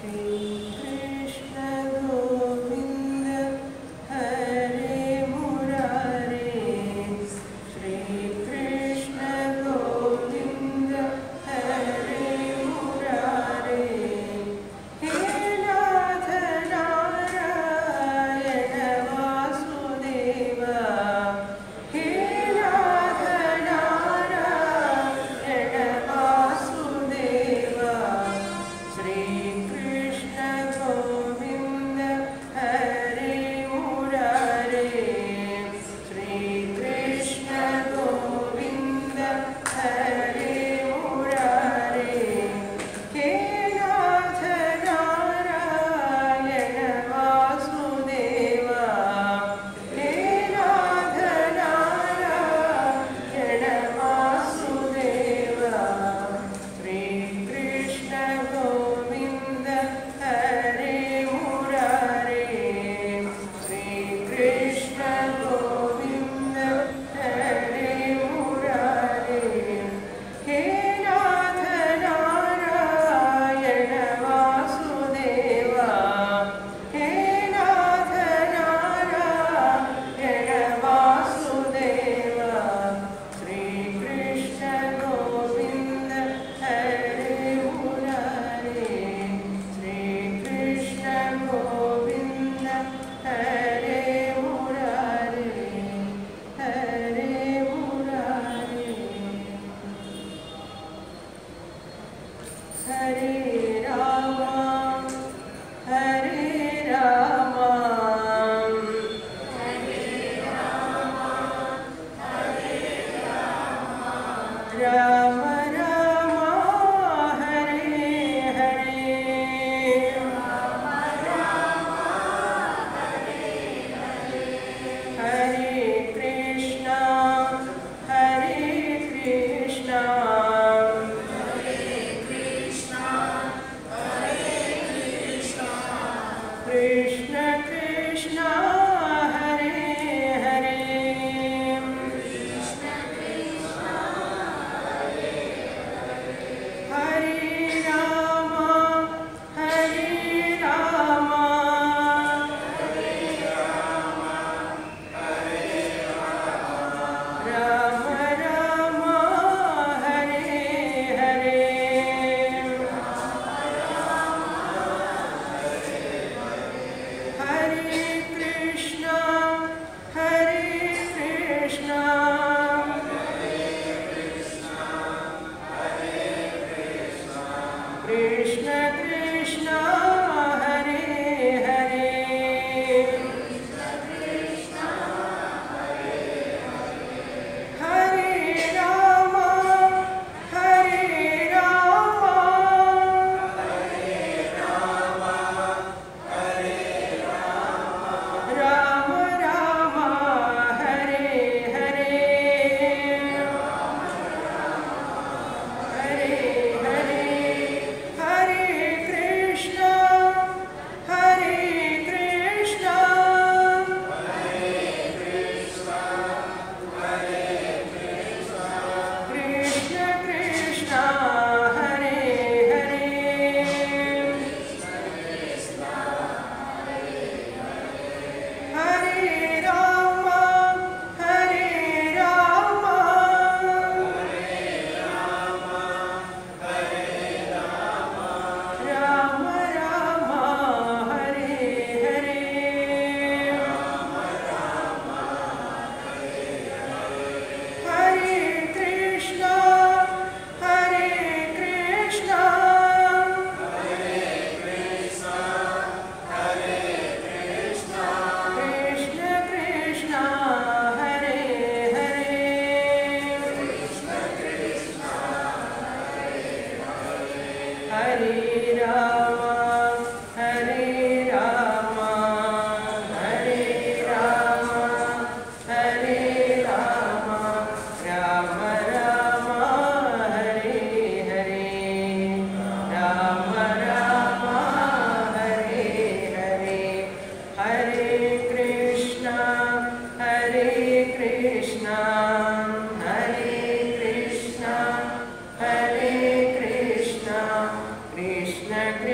Krishna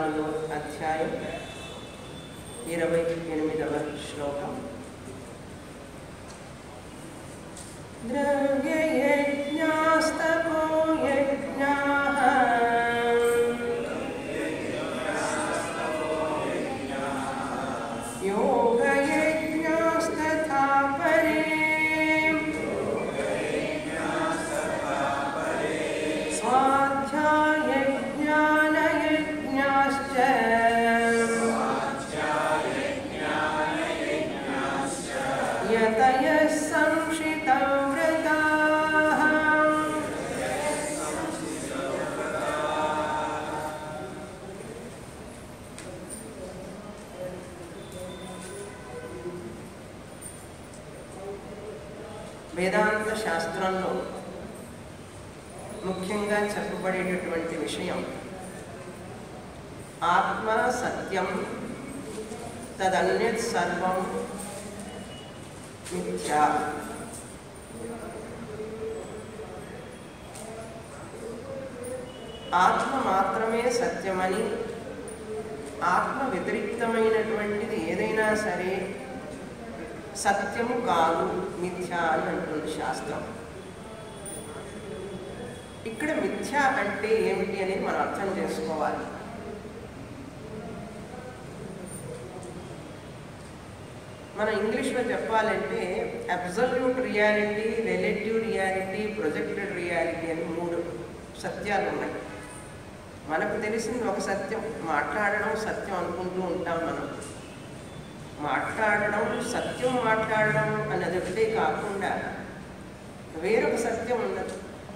14వ అధ్యాయం 28వ శ్లోకం. ద్రవ్యయజ్ఞాస్తపో యజ్ఞాః యోగయజ్ఞాస్తథా పరే స్వాధ్యాయజ్ఞానయజ్ఞాశ్చ యతయః సంశితవ్రతాః. వేదాంత శాస్త్రంలో ముఖ్యంగా చెప్పబడేటటువంటి విషయం ఆత్మ సత్యం, తదన్యత్ సర్వం మిథ్యా. ఆత్మ మాత్రమే సత్యమని, ఆత్మ వ్యతిరిక్తమైనటువంటిది ఏదైనా సరే సత్యము కాదు, మిథ్యా అని అంటుంది శాస్త్రం. ఇక్కడ మిథ్య అంటే ఏమిటి అనేది మనం అర్థం చేసుకోవాలి. మన ఇంగ్లీష్లో చెప్పాలంటే absolute reality, relative reality, projected reality అని 3 సత్యాలు ఉన్నాయి. మనకు తెలిసింది ఒక సత్యం, మాట్లాడడం సత్యం అనుకుంటూ ఉంటాం. మనం మాట్లాడడం సత్యం, మాట్లాడడం అన్నది ఒకటే కాకుండా వేరొక సత్యం ఉన్నది.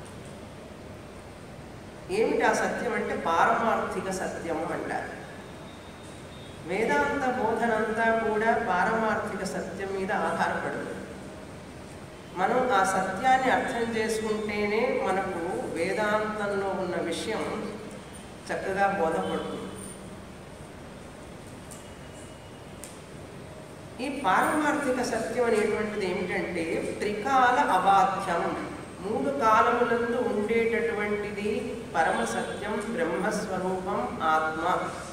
ఏమిటి ఆ సత్యం అంటే పారమార్థిక సత్యం అంటారు. వేదాంత బోధనంతా కూడా పారమార్థిక సత్యం మీద ఆధారపడుతుంది. మనం ఆ సత్యాన్ని అర్థం చేసుకుంటేనే మనకు వేదాంతంలో ఉన్న విషయం చక్కగా బోధపడుతుంది. ఈ పారమార్థిక సత్యం అనేటువంటిది ఏమిటంటే త్రికాల అబాధ్యం, 3 కాలములందు ఉండేటటువంటిది పరమ సత్యం, బ్రహ్మస్వరూపం ఆత్మ.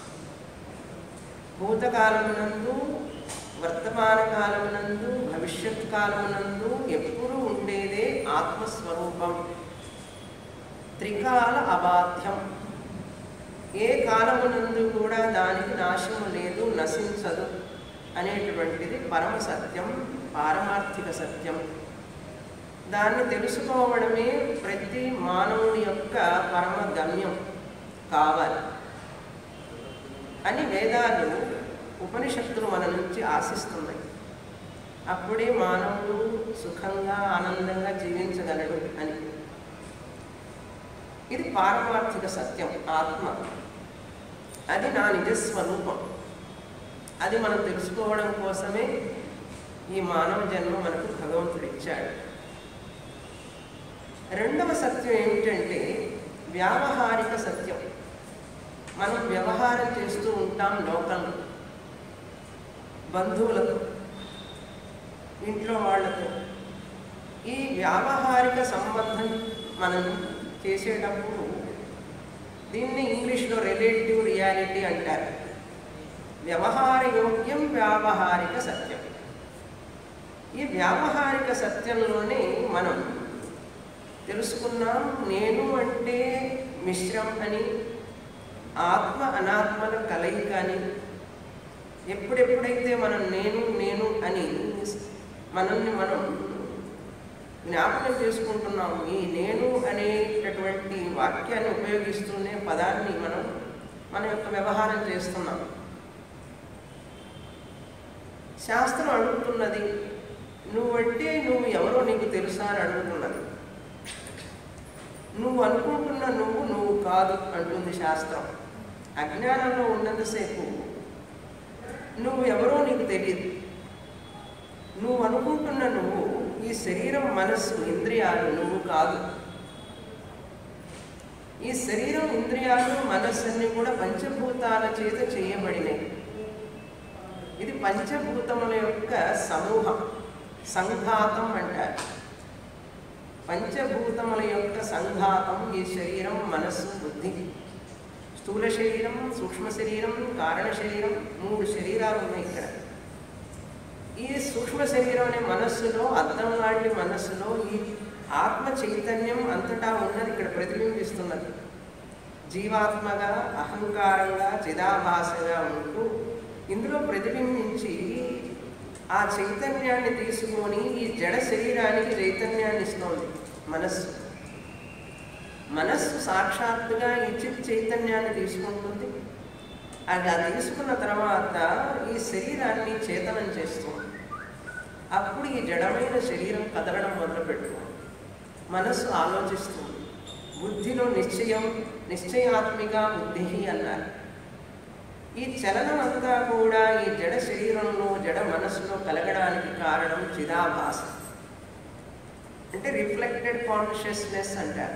భూతకాలమునందు, వర్తమాన కాలమునందు, భవిష్యత్ కాలమునందు ఎప్పుడూ ఉండేదే ఆత్మస్వరూపం. త్రికాల అబాధ్యం, ఏ కాలమునందు కూడా దానికి నాశము లేదు, నశించదు అనేటువంటిది పరమ సత్యం, పారమార్థిక సత్యం. దాన్ని తెలుసుకోవడమే ప్రతి మానవుని యొక్క పరమ గమ్యం కావాలి అని వేదాలు, ఉపనిషత్తులు మన నుంచి ఆశిస్తున్నాయి. అప్పుడే మానవుడు సుఖంగా ఆనందంగా జీవించగలడు అని. ఇది పారమార్థిక సత్యం, ఆత్మ. అది నా నిజస్వరూపం. అది మనం తెలుసుకోవడం కోసమే ఈ మానవ జన్మ మనకు భగవంతుడు ఇచ్చాడు. రెండవ సత్యం ఏమిటంటే వ్యావహారిక సత్యం. మనం వ్యవహారం చేస్తూ ఉంటాం లోకంలో, బంధువులతో, ఇంట్లో వాళ్ళతో. ఈ వ్యావహారిక సంబంధం మనం చేసేటప్పుడు దీన్ని ఇంగ్లీష్లో రిలేటివ్ రియాలిటీ అంటారు. వ్యవహార యోగ్యం వ్యావహారిక సత్యం. ఈ వ్యావహారిక సత్యంలోనే మనం తెలుసుకున్నాం నేను అంటే మిశ్రం అని, ఆత్మ అనాత్మల కలయిక అని. ఎప్పుడెప్పుడైతే మనం నేను నేను అని మనల్ని మనం జ్ఞాపకం చేసుకుంటున్నాం, ఈ నేను అనేటటువంటి వాక్యాన్ని ఉపయోగిస్తూనే పదాన్ని మనం మన యొక్క వ్యవహారం చేస్తున్నాం. శాస్త్రం అడుగుతున్నది, నువ్వంటే నువ్వు ఎవరో నీకు తెలుసా అని అడుగుతున్నది. నువ్వు అనుకుంటున్న నువ్వు కాదు అంటుంది శాస్త్రం. అజ్ఞానంలో ఉన్నంతసేపు నువ్వు ఎవరో నీకు తెలియదు. నువ్వు అనుకుంటున్న నువ్వు ఈ శరీరం, మనస్సు, ఇంద్రియాలు నువ్వు కాదు. ఈ శరీరం, ఇంద్రియాలు, మనస్సుని కూడా పంచభూతాల చేత చేయబడినవి. ఇది పంచభూతముల యొక్క సమూహం, సంఘాతం అంటారు. పంచభూతముల యొక్క సంఘాతం ఈ శరీరం, మనస్సు, బుద్ధి. స్థూల శరీరం, సూక్ష్మ శరీరం, కారణ శరీరం, 3 శరీరాలు ఉన్నాయి ఇక్కడ. ఈ సూక్ష్మ శరీరం అనే మనస్సులో, అద్దం లాంటి మనస్సులో ఈ ఆత్మ చైతన్యం అంతటా ఉన్నది ఇక్కడ ప్రతిబింబిస్తున్నది. జీవాత్మగా, అహంకారంగా, చిదాభాసగా ఉంటూ ఇందులో ప్రతిబింబించి ఆ చైతన్యాన్ని తీసుకొని ఈ జడ శరీరానికి చైతన్యాన్ని ఇస్తోంది మనస్సు. మనస్సు సాక్షాత్తుగా ఈ చిత్ చైతన్యాన్ని తీసుకుంటుంది. అది తీసుకున్న తర్వాత ఈ శరీరాన్ని చేతనం చేస్తుంది. అప్పుడు ఈ జడమైన శరీరం కదలడం మొదలుపెట్టుతుంది. మనస్సు ఆలోచిస్తుంది. బుద్ధిలో నిశ్చయం, నిశ్చయాత్మిక బుద్ధి అన్నారు. ఈ చలనం అంతా కూడా ఈ జడ శరీరంలో, జడ మనస్సులో కలగడానికి కారణం చిదాభాస, అంటే రిఫ్లెక్టెడ్ కాన్షియస్నెస్ అంటారు.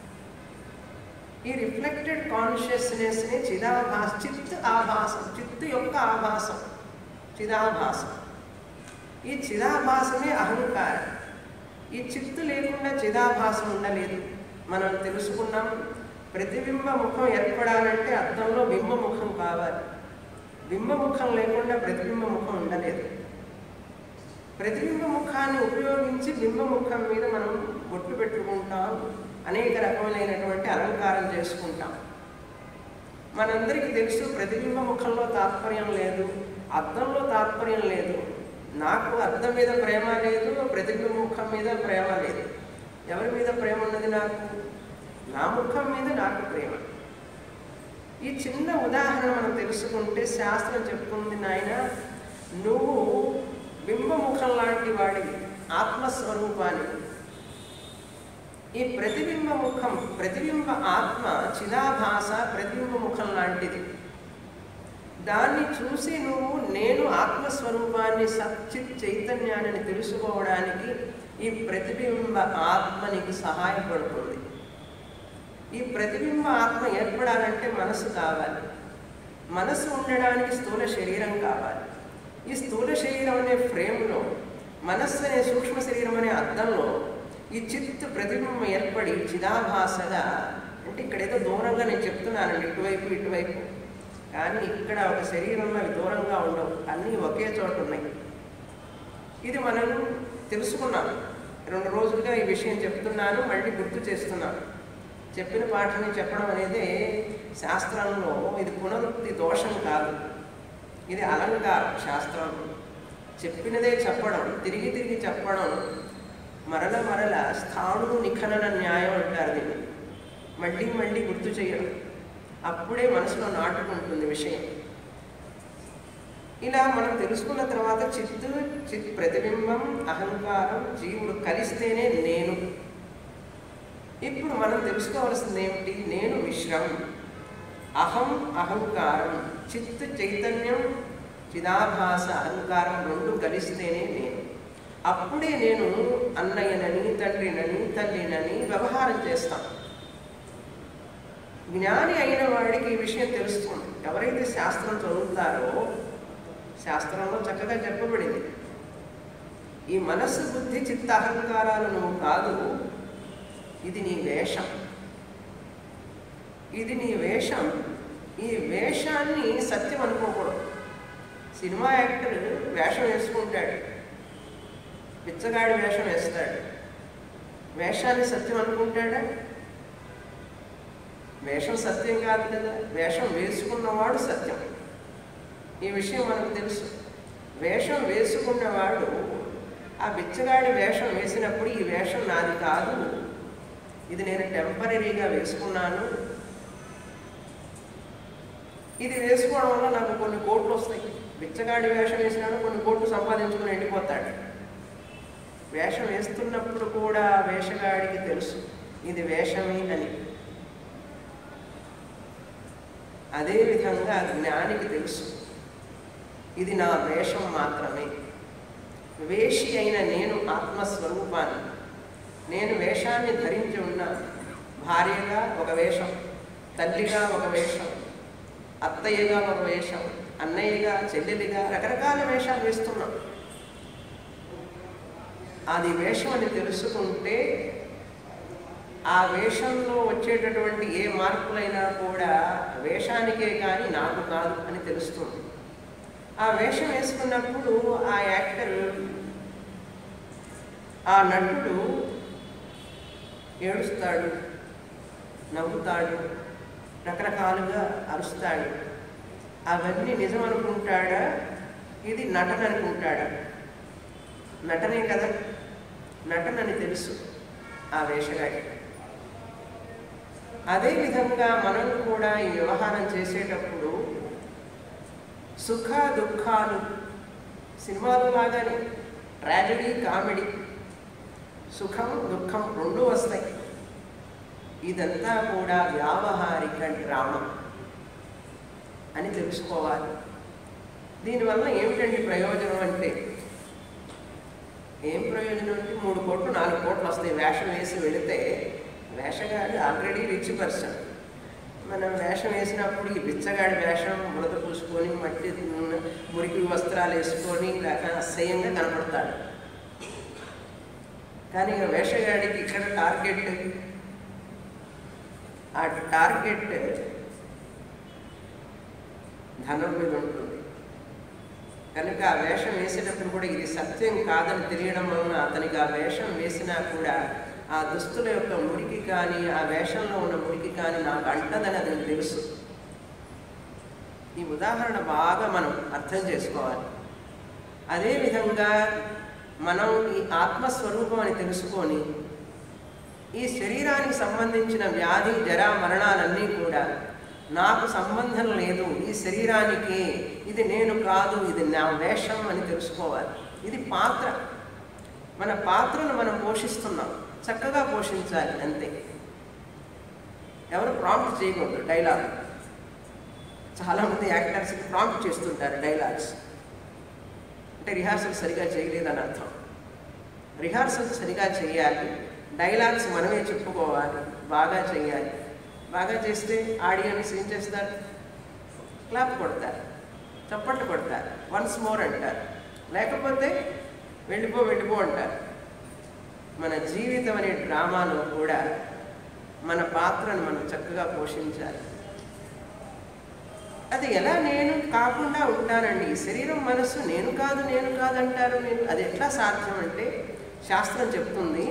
ఈ రిఫ్లెక్టెడ్ కాన్షియస్నెస్ని చిదాభాస, చిత్ ఆభాసం, చిత్తు యొక్క ఆభాసం చిదాభాసం. ఈ చిదాభాసమే అహంకారం. ఈ చిత్తు లేకుండా చిదాభాసం ఉండలేదు. మనం తెలుసుకున్నాం, ప్రతిబింబ ముఖం ఏర్పడాలంటే అద్దంలో బింబముఖం కావాలి. బింబముఖం లేకుండా ప్రతిబింబ ముఖం ఉండలేదు. ప్రతిబింబ ముఖాన్ని ఉపయోగించి బింబముఖం మీద మనం బొట్టు పెట్టుకుంటాం, అనేక రకములైనటువంటి అలంకారం చేసుకుంటాం. మనందరికీ తెలుసు ప్రతిబింబ ముఖంలో తాత్పర్యం లేదు, అద్దంలో తాత్పర్యం లేదు. నాకు అద్దం మీద ప్రేమ లేదు, ప్రతిబింబ ముఖం మీద ప్రేమ లేదు. ఎవరి మీద ప్రేమ ఉన్నది? నాకు, నా ముఖం మీద నాకు ప్రేమ. ఈ చిన్న ఉదాహరణ మనం తెలుసుకుంటే శాస్త్రం చెప్తుంది, నాయన నువ్వు బింబముఖం లాంటి వాడివి, ఆత్మస్వరూపాన్ని. ఈ ప్రతిబింబ ముఖం, ప్రతిబింబ ఆత్మ చిదాభాస ప్రతిబింబ ముఖం లాంటిది. దాన్ని చూసి నువ్వు నేను ఆత్మస్వరూపాన్ని, సచ్చిత్ చైతన్యాన్ని తెలుసుకోవడానికి ఈ ప్రతిబింబ ఆత్మ నీకు సహాయపడుతుంది. ఈ ప్రతిబింబ ఆత్మ ఏర్పడాలంటే మనసు కావాలి. మనసు ఉండడానికి స్థూల శరీరం కావాలి. ఈ స్థూల శరీరం అనే ఫ్రేమ్లో, మనస్సు అనే సూక్ష్మ శరీరం అనే అద్దంలో ఈ చిత్ ప్రతిబింబం ఏర్పడి చిదాభాసగా, అంటే ఇక్కడ ఏదో దూరంగా నేను చెప్తున్నానండి, ఇటువైపు ఇటువైపు, కానీ ఇక్కడ ఒక శరీరంలో అవి దూరంగా ఉండవు, అన్నీ ఒకే చోట ఉన్నాయి. ఇది మనం తెలుసుకున్నాం. 2 రోజులుగా ఈ విషయం చెప్తున్నాను, మళ్ళీ గుర్తు చేస్తున్నాను. చెప్పిన పాఠాన్ని చెప్పడం అనేది శాస్త్రంలో ఇది పునరుక్తి దోషం కాదు, ఇది అలంకారం. శాస్త్రం చెప్పినదే చెప్పడం, తిరిగి తిరిగి చెప్పడం, మరల మరల స్థాణు నిఖనన న్యాయం అంటారు దీన్ని. మళ్ళీ మళ్ళీ గుర్తు చేయడం, అప్పుడే మనసులో నాటుకుంటుంది విషయం. ఇలా మనం తెలుసుకున్న తర్వాత చిత్ ప్రతిబింబం, అహంకారం, జీవుడు కలిస్తేనే నేను. ఇప్పుడు మనం తెలుసుకోవాల్సింది ఏమిటి? నేను మిశ్రం, అహం అహంకారం, చిత్ చైతన్యం, చిదాభాస అహంకారం 2 కలిస్తేనే నేను. అప్పుడే నేను అన్నయ్యనని, తండ్రినని, తల్లినని వ్యవహారం చేస్తాను. జ్ఞాని అయిన వాడికి ఈ విషయం తెలుస్తుంది. ఎవరైతే శాస్త్రం చదువుతారో, శాస్త్రంలో చక్కగా చెప్పబడింది, ఈ మనస్సు, బుద్ధి, చిత్త అహంకారాలు నువ్వు కాదు, ఇది నీ వేషం, ఇది నీ వేషం. ఈ వేషాన్ని సత్యం అనుకోకూడదు. సినిమా యాక్టర్ వేషం వేసుకుంటాడు, బిచ్చగాడి వేషం వేస్తాడు, వేషాన్ని సత్యం అనుకుంటాడా? వేషం సత్యం కాదు కదా, వేషం వేసుకున్నవాడు సత్యం. ఈ విషయం మనకు తెలుసు. వేషం వేసుకున్నవాడు ఆ బిచ్చగాడి వేషం వేసినప్పుడు ఈ వేషం నాది కాదు, ఇది నేను టెంపరీగా వేసుకున్నాను, ఇది వేసుకోవడం వల్ల నాకు కొన్ని కోట్లు వస్తాయి. బిచ్చగాడి వేషం వేసినాడు, కొన్ని కోట్లు సంపాదించుకుని వెళ్ళిపోతాడు. వేషం వేస్తున్నప్పుడు కూడా వేషగాడికి తెలుసు ఇది వేషమే అని. అదేవిధంగా జ్ఞానికి తెలుసు ఇది నా వేషం మాత్రమే. వేషి అయిన నేను ఆత్మస్వరూపాన్ని, నేను వేషాన్ని ధరించి ఉన్నాను. భార్యగా ఒక వేషం, తల్లిగా ఒక వేషం, అత్తయ్యగా ఒక వేషం, అన్నయ్యగా, చెల్లెలిగా రకరకాల వేషాలు వేస్తున్నాం. అది వేషం అని తెలుసుకుంటే ఆ వేషంలో వచ్చేటటువంటి ఏ మార్పులైనా కూడా వేషానికే కానీ నాకు కాదు అని తెలుస్తుంది. ఆ వేషం వేసుకున్నప్పుడు ఆ యాక్టర్, ఆ నటుడు ఏడుస్తాడు, నవ్వుతాడు, రకరకాలుగా అరుస్తాడు. అవన్నీ నిజం అనుకుంటాడా, ఇది నటన అనుకుంటాడా? నటనే కదా, నటనని తెలుసు ఆ వేషగాడి. అదేవిధంగా మనం కూడా ఈ వ్యవహారం చేసేటప్పుడు సుఖ దుఃఖాలు సినిమాలు లాగానే ట్రాజడీ కామెడీ, సుఖం దుఃఖం రెండూ వస్తాయి. ఇదంతా కూడా వ్యావహారిక డ్రామా అని తెలుసుకోవాలి. దీనివల్ల ఏమిటండి ప్రయోజనం అంటే, ఏం ప్రయోజనం అంటే 3 కోట్లు 4 కోట్లు వస్తాయి వేషం వేసి వెళితే. వేషగాడు ఆల్రెడీ రిచ్ పర్సన్. మనం వేషం వేసినప్పుడు ఈ బిచ్చగాడి వేషం ముడత పూసుకొని మట్టి మురికి వస్త్రాలు వేసుకొని లేక అసహ్యంగా కనపడతాడు. కానీ ఇక వేషగాడికి ఇక్కడ టార్గెట్, ఆ టార్గెట్ ధనం మీద ఉంటుంది కనుక ఆ వేషం వేసేటప్పుడు కూడా ఇది సత్యం కాదని తెలియడం వలన అతనికి ఆ వేషం వేసినా కూడా ఆ దుస్తుల యొక్క మురికి కానీ ఆ వేషంలో ఉన్న మురికి కానీ నాకు అంటదని అతనికి తెలుసు. ఈ ఉదాహరణ బాగా మనం అర్థం చేసుకోవాలి. అదేవిధంగా మనం ఈ ఆత్మస్వరూపం అని తెలుసుకొని ఈ శరీరానికి సంబంధించిన వ్యాధి జరా మరణాలన్నీ కూడా నాకు సంబంధం లేదు, ఈ శరీరానికి ఇది నేను కాదు, ఇది నా వేషం అని తెలుసుకోవాలి. ఇది పాత్ర, మన పాత్రను మనం పోషిస్తున్నాం, చక్కగా పోషించాలి అంతే. ఎవరు ప్రాంప్ట్ చేయకూడదు డైలాగ్. చాలామంది యాక్టర్స్కి ప్రాంప్ట్ చేస్తుంటారు డైలాగ్స్ అంటే రిహార్సల్ సరిగా చేయలేదని అర్థం. రిహార్సల్ సరిగా చేయాలి, డైలాగ్స్ మనమే చెప్పుకోవాలి, బాగా చేయాలి. బాగా చేస్తే ఆడియన్స్ ఏం చేస్తారు? క్లాప్ కొడతారు, చప్పట్లు కొడతారు, వన్స్ మోర్ అంటారు, లేకపోతే వెళ్ళిపో అంటారు. మన జీవితం అనే డ్రామాలో కూడా మన పాత్రను మనం చక్కగా పోషించాలి. అది ఎలా నేను కాకుండా ఉంటానండి? శరీరం మనస్సు నేను కాదు అంటారు. అది ఎట్లా సాధ్యం అంటే శాస్త్రం చెప్తుంది,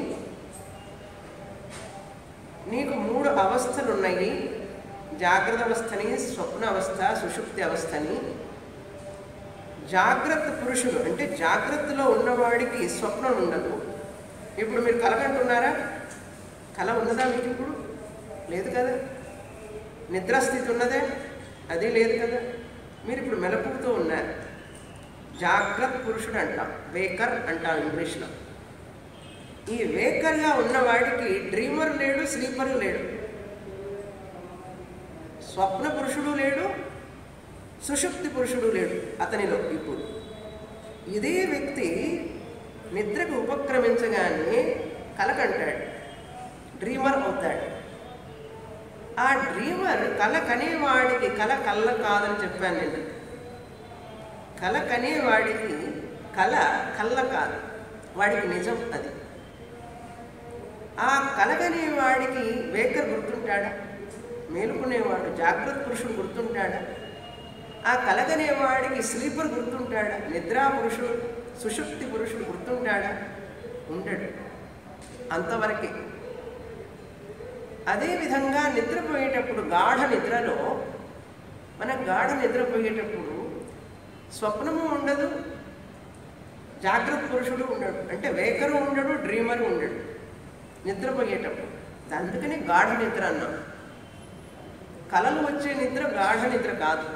నీకు 3 అవస్థలు ఉన్నాయి. జాగ్రత్త అవస్థని, స్వప్న అవస్థ, సుషుప్తి అవస్థని. జాగ్రత్త పురుషుడు అంటే జాగ్రత్తలో ఉన్నవాడికి స్వప్నం ఉండదు. ఇప్పుడు మీరు కలగంటున్నారా? కల ఉన్నదా మీకు? ఇప్పుడు లేదు కదా. నిద్రాస్థితి ఉన్నదే? అది లేదు కదా. మీరు ఇప్పుడు మెలకువతో ఉన్నారు. జాగ్రత్త పురుషుడు అంటాం, వేకర్ అంటాం ఇంగ్లీష్లో. ఈ వేకర్గా ఉన్నవాడికి డ్రీమర్ లేడు, స్లీపర్ లేడు, స్వప్న పురుషుడు లేడు, సుషుప్తి పురుషుడు లేడు అతనిలో. ఇప్పుడు ఇదే వ్యక్తి నిద్రకు ఉపక్రమించగానే కలకంటాడు, డ్రీమర్ అవుతాడు. ఆ డ్రీమర్ కల కనేవాడికి కల కళ్ళ కాదని చెప్పాను నేను. కల కనేవాడికి కల కళ్ళ కాదు, వాడికి నిజం అది. ఆ కలగనేవాడికి వేకర్ గుర్తుంటాడా? మేలుకునేవాడు జాగ్రత్త పురుషుడు గుర్తుంటాడా? ఆ కలగనేవాడికి స్లీపర్ గుర్తుంటాడా? నిద్రా పురుషుడు, సుషుప్తి పురుషుడు గుర్తుంటాడా? ఉండడు, అంతవరకే. అదేవిధంగా నిద్రపోయేటప్పుడు గాఢ నిద్రలో మనం గాఢ నిద్రపోయేటప్పుడు స్వప్నము ఉండదు, జాగ్రత్త పురుషుడు ఉండడు, అంటే వేకరు ఉండడు, డ్రీమరు ఉండడు నిద్రపోయేటప్పుడు. అందుకని గాఢ నిద్ర అన్నాం. కలలు వచ్చే నిద్ర గాఢ నిద్ర కాదు.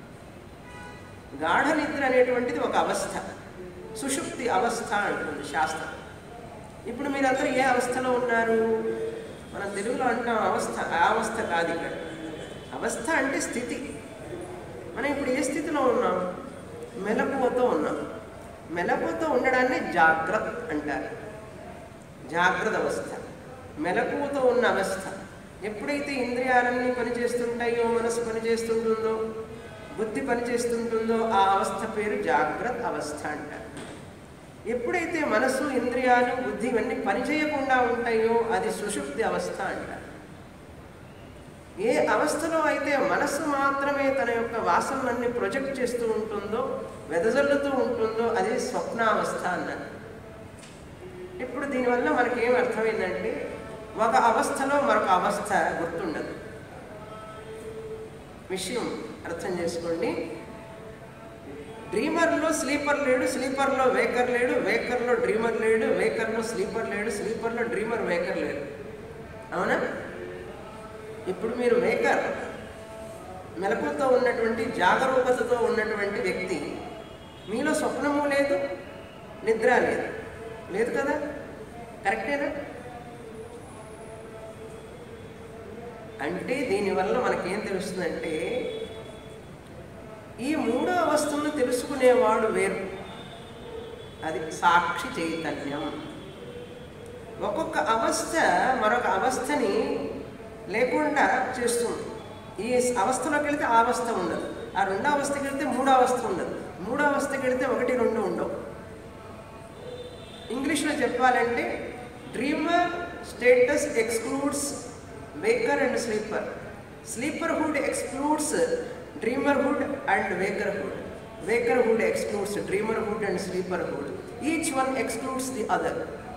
గాఢ నిద్ర అనేటువంటిది ఒక అవస్థ, సుషుప్తి అవస్థ అంటుంది శాస్త్రం. ఇప్పుడు మీరందరూ ఏ అవస్థలో ఉన్నారు? మనం తెలుగులో అంటాం అవస్థ. ఆ అవస్థ కాదు ఇక్కడ. అవస్థ అంటే స్థితి. మనం ఇప్పుడు ఏ స్థితిలో ఉన్నాం? మెలకువతో ఉన్నాం. మెలకువతో ఉండడాన్ని జాగ్రత్త అంటారు. జాగ్రత్త అవస్థ, మెలకువతో ఉన్న అవస్థ. ఎప్పుడైతే ఇంద్రియాలన్నీ పనిచేస్తుంటాయో, మనసు పనిచేస్తుంటుందో, బుద్ధి పనిచేస్తుంటుందో ఆ అవస్థ పేరు జాగ్రత్త అవస్థ అంటారు. ఎప్పుడైతే మనసు, ఇంద్రియాలు, బుద్ధి ఇవన్నీ పనిచేయకుండా ఉంటాయో అది సుషుప్తి అవస్థ అంటారు. ఏ అవస్థలో అయితే మనస్సు మాత్రమే తన యొక్క వాసనలన్నీ ప్రొజెక్ట్ చేస్తూ ఉంటుందో, వెదజల్లుతూ ఉంటుందో అది స్వప్నావస్థ అన్నారు. ఇప్పుడు దీనివల్ల మనకేం అర్థమైందంటే ఒక అవస్థలో మరొక అవస్థ గుర్తుండదు. విషయం అర్థం చేసుకోండి. డ్రీమర్లో స్లీపర్ లేడు, స్లీపర్లో వేకర్ లేడు, వేకర్లో డ్రీమర్ లేడు, వేకర్లో స్లీపర్ లేడు, స్లీపర్లో డ్రీమర్ వేకర్ లేడు. అవునా? ఇప్పుడు మీరు వేకర్, మెలకువతో ఉన్నటువంటి జాగరూకతతో ఉన్నటువంటి వ్యక్తి, మీలో స్వప్నము లేదు, నిద్ర లేదు, లేదు కదా? కరెక్టేనా? అంటే దీనివల్ల మనకేం తెలుస్తుందంటే ఈ మూడో అవస్థను తెలుసుకునేవాడు వేరు, అది సాక్షి చైతన్యం. ఒక్కొక్క అవస్థ మరొక అవస్థని లేకుండా చేస్తుంది. ఈ అవస్థలోకి వెళితే ఆ అవస్థ ఉండదు, ఆ రెండో అవస్థకి వెళితే మూడో అవస్థ ఉండదు, మూడో అవస్థకి వెళితే 1, 2 ఉండవు. ఇంగ్లీష్లో చెప్పాలంటే dreamer status excludes waker and sleeper, sleeperhood excludes dreamerhood and wakerhood, wakerhood excludes dreamerhood and sleeperhood. Each one excludes the other.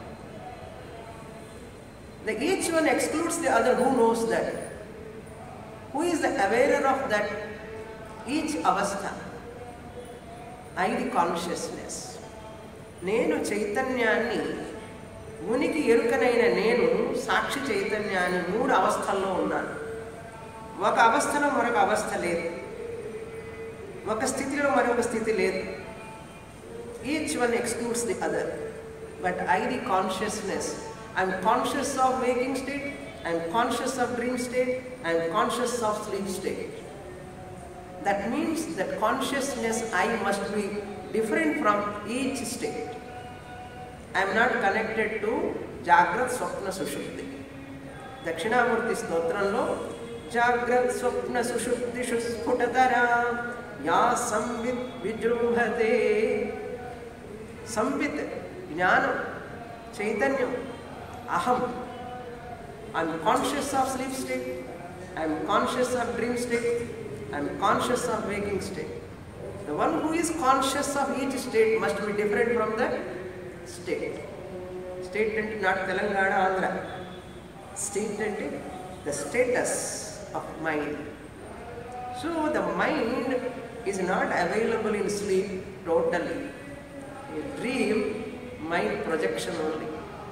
Each one excludes the other. Who knows that? Who is the aware of that each avastha? I, the consciousness. నేను చైతన్యాన్ని, ఉనికి ఎరుకనైన నేను సాక్షి చైతన్యాన్ని 3 అవస్థల్లో ఉన్నాను. ఒక అవస్థలో మరొక అవస్థ లేదు, ఒక స్థితిలో మరొక స్థితి లేదు. Each one excludes the other. But I, the consciousness, I'm conscious of waking state, I'm conscious of dream state, I'm conscious of sleep state. That means that consciousness I must be different from each state. I'm not connected to జాగ్రత్త, స్వప్న, సుషుప్తి. దక్షిణామూర్తి స్తోత్రంలో జాగ్రత్త స్వప్న సుషుప్తిషు స్ఫుటతరా yeah సంవిత్ విజృంభతే. సంవిత్ జ్ఞానం, చైతన్యం, అహం. I'm conscious of sleep state, I'm conscious of dream state, I'm conscious of waking state. The one who is conscious of each state must be different from the state. State అంటే not Telangana, Andhra. State అంటే the status of mind. So the mind is not available in sleep totally. A dream, mind projection only.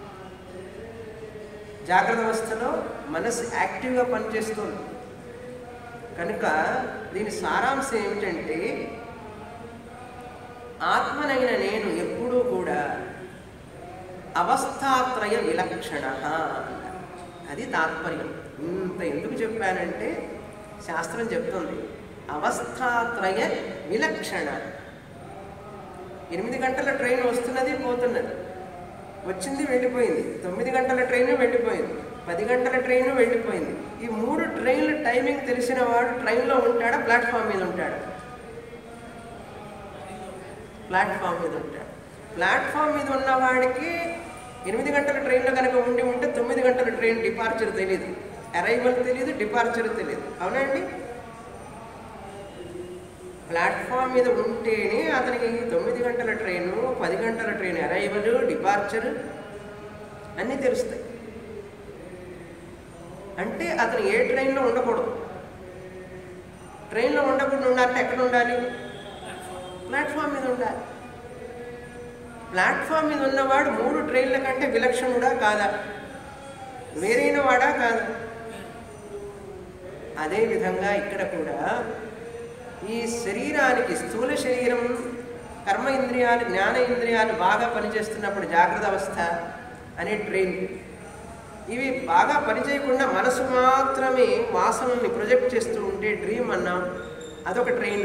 జాగ్రత్త అవస్థలో మనసు యాక్టివ్గా పనిచేస్తుంది కనుక దీని సారాంశం ఏమిటంటే ఆత్మనైన నేను ఎప్పుడూ కూడా అవస్థాత్రయ విలక్షణ. అది తాత్పర్యం. ఇంత ఎందుకు చెప్పానంటే శాస్త్రం చెప్తుంది అవస్థాత్రయ విలక్షణ. 8 గంటల ట్రైన్ వస్తున్నది, పోతున్నది, వచ్చింది, వెళ్ళిపోయింది. 9 గంటల ట్రైను వెళ్ళిపోయింది, 10 గంటల ట్రైను వెళ్ళిపోయింది. ఈ 3 ట్రైన్ల టైమింగ్ తెలిసిన వాడు ట్రైన్లో ఉంటాడా, ప్లాట్ఫామ్ మీద ఉంటాడా? ప్లాట్ఫామ్ మీద ఉంటాడు. ప్లాట్ఫామ్ మీద ఉన్నవాడికి 8 గంటల ట్రైన్లో కనుక ఉంటే 9 గంటల ట్రైన్ డిపార్చర్ తెలియదు, అరైవల్ తెలియదు, డిపార్చర్ తెలియదు. అవునండి? ప్లాట్ఫామ్ మీద ఉంటేనే అతనికి 9 గంటల ట్రైను, 10 గంటల ట్రైన్ అరైవల్, డిపార్చర్ అన్నీ తెలుస్తాయి. అంటే అతను ఏ ట్రైన్లో ఉండకూడదు. ట్రైన్లో ఉండకుండా ఉండాలంటే ఎక్కడ ఉండాలి? ప్లాట్ఫామ్ మీద ఉండాలి. ప్లాట్ఫామ్ మీద ఉన్నవాడు 3 ట్రైన్ల కంటే విలక్షణుడా కాదా? వేరైన వాడా కాదా? అదేవిధంగా ఇక్కడ కూడా ఈ శరీరానికి స్థూల శరీరం, కర్మ ఇంద్రియాలు, జ్ఞాన ఇంద్రియాలు బాగా పనిచేస్తున్నప్పుడు జాగ్రత్త అవస్థ అనే ట్రైన్, ఇవి బాగా పనిచేయకుండా మనసు మాత్రమే వాసనల్ని ప్రొజెక్ట్ చేస్తూ ఉంటే డ్రీమ్ అన్నాం, అదొక ట్రైన్.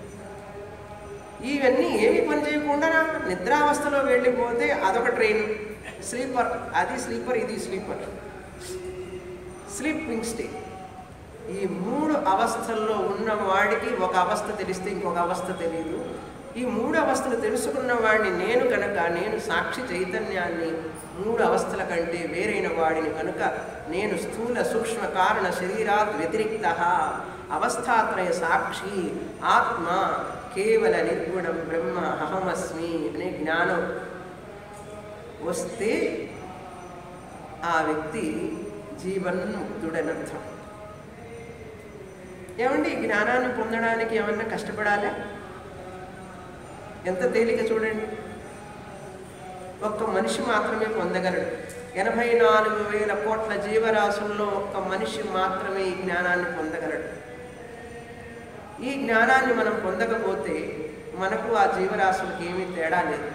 ఇవన్నీ ఏమి పనిచేయకుండా నిద్రావస్థలో వెళ్ళిపోతే అదొక ట్రైన్, స్లీపర్. అది స్లీపర్, ఇది స్లీపర్, స్లీపింగ్ స్టేట్. ఈ 3 అవస్థల్లో ఉన్న వాడికి ఒక అవస్థ తెలిస్తే ఇంకొక అవస్థ తెలియదు, ఈ 3 అవస్థలు తెలుసుకున్న వాడిని నేను కనుక, నేను సాక్షి చైతన్యాన్ని 3 అవస్థల కంటే వేరైన వాడిని కనుక, నేను స్థూల సూక్ష్మ కారణ శరీరాత్ వ్యతిరిక్త అవస్థాత్రయ సాక్షి ఆత్మ కేవల నిర్గుణం బ్రహ్మ అహమస్మి అనే జ్ఞానం వస్తే ఆ వ్యక్తి జీవన్ముక్తుడనర్థం. ఏమండి ఈ జ్ఞానాన్ని పొందడానికి ఏమన్నా కష్టపడాలా? ఎంత తేలిక చూడండి. ఒక్క మనిషి మాత్రమే పొందగలడు. 84,000 కోట్ల జీవరాశుల్లో ఒక్క మనిషి మాత్రమే ఈ జ్ఞానాన్ని పొందగలడు. ఈ జ్ఞానాన్ని మనం పొందకపోతే మనకు ఆ జీవరాశులకి ఏమీ తేడా లేదు.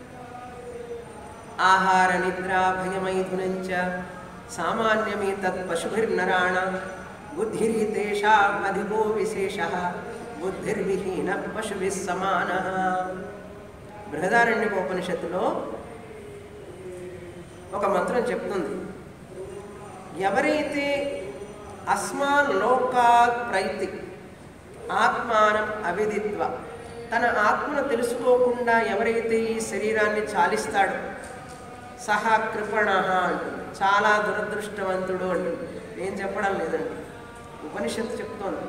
ఆహార నిద్ర భయమైథునంచ సామాన్యమే తత్ పశుభిర్నరాణ బుద్ధిరితేషాం అధికో విశేషః బుద్ధిర్విహీన పశుభిః సమానః. బృహదారణ్యకోపనిషత్తులో ఒక మంత్రం చెప్తుంది, ఎవరైతే అస్మాన్ లోకాత్ ప్రైతి ఆత్మానం అవిదిత్వ, తన ఆత్మను తెలుసుకోకుండా ఎవరైతే ఈ శరీరాన్ని చాలిస్తాడో సహా కృపణ అంటుంది, చాలా దురదృష్టవంతుడు అంటుంది. నేను చెప్పడం లేదండి, ఉపనిషత్తు చెప్తోంది.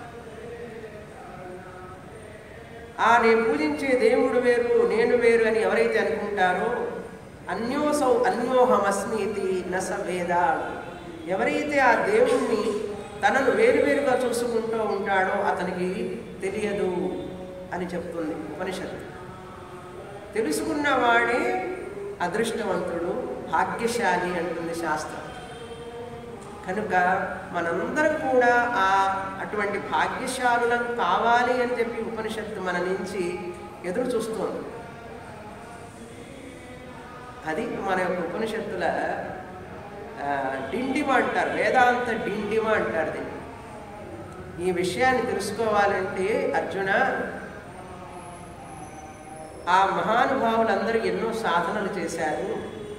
నేను పూజించే దేవుడు వేరు నేను వేరు అని ఎవరైతే అనుకుంటారో అన్యోసౌ అన్యోహమస్మీతి నస వేద, ఎవరైతే ఆ దేవుణ్ణి తనను వేరువేరుగా చూసుకుంటూ ఉంటాడో అతనికి తెలియదు అని చెప్తుంది ఉపనిషత్తు. తెలుసుకున్నవాడే అదృష్టవంతుడు భాగ్యశాలి అంటుంది శాస్త్రం. కనుక మనందరం కూడా అటువంటి భాగ్యశాలులం కావాలి అని చెప్పి ఉపనిషత్తు మన నుంచి ఎదురు చూస్తోంది. అది మన యొక్క ఉపనిషత్తుల డిండిమ అంటారు, వేదాంత డిండిమ అంటారు దీన్ని. ఈ విషయాన్ని తెలుసుకోవాలంటే అర్జున, ఆ మహానుభావులందరూ ఎన్నో సాధనలు చేశారు.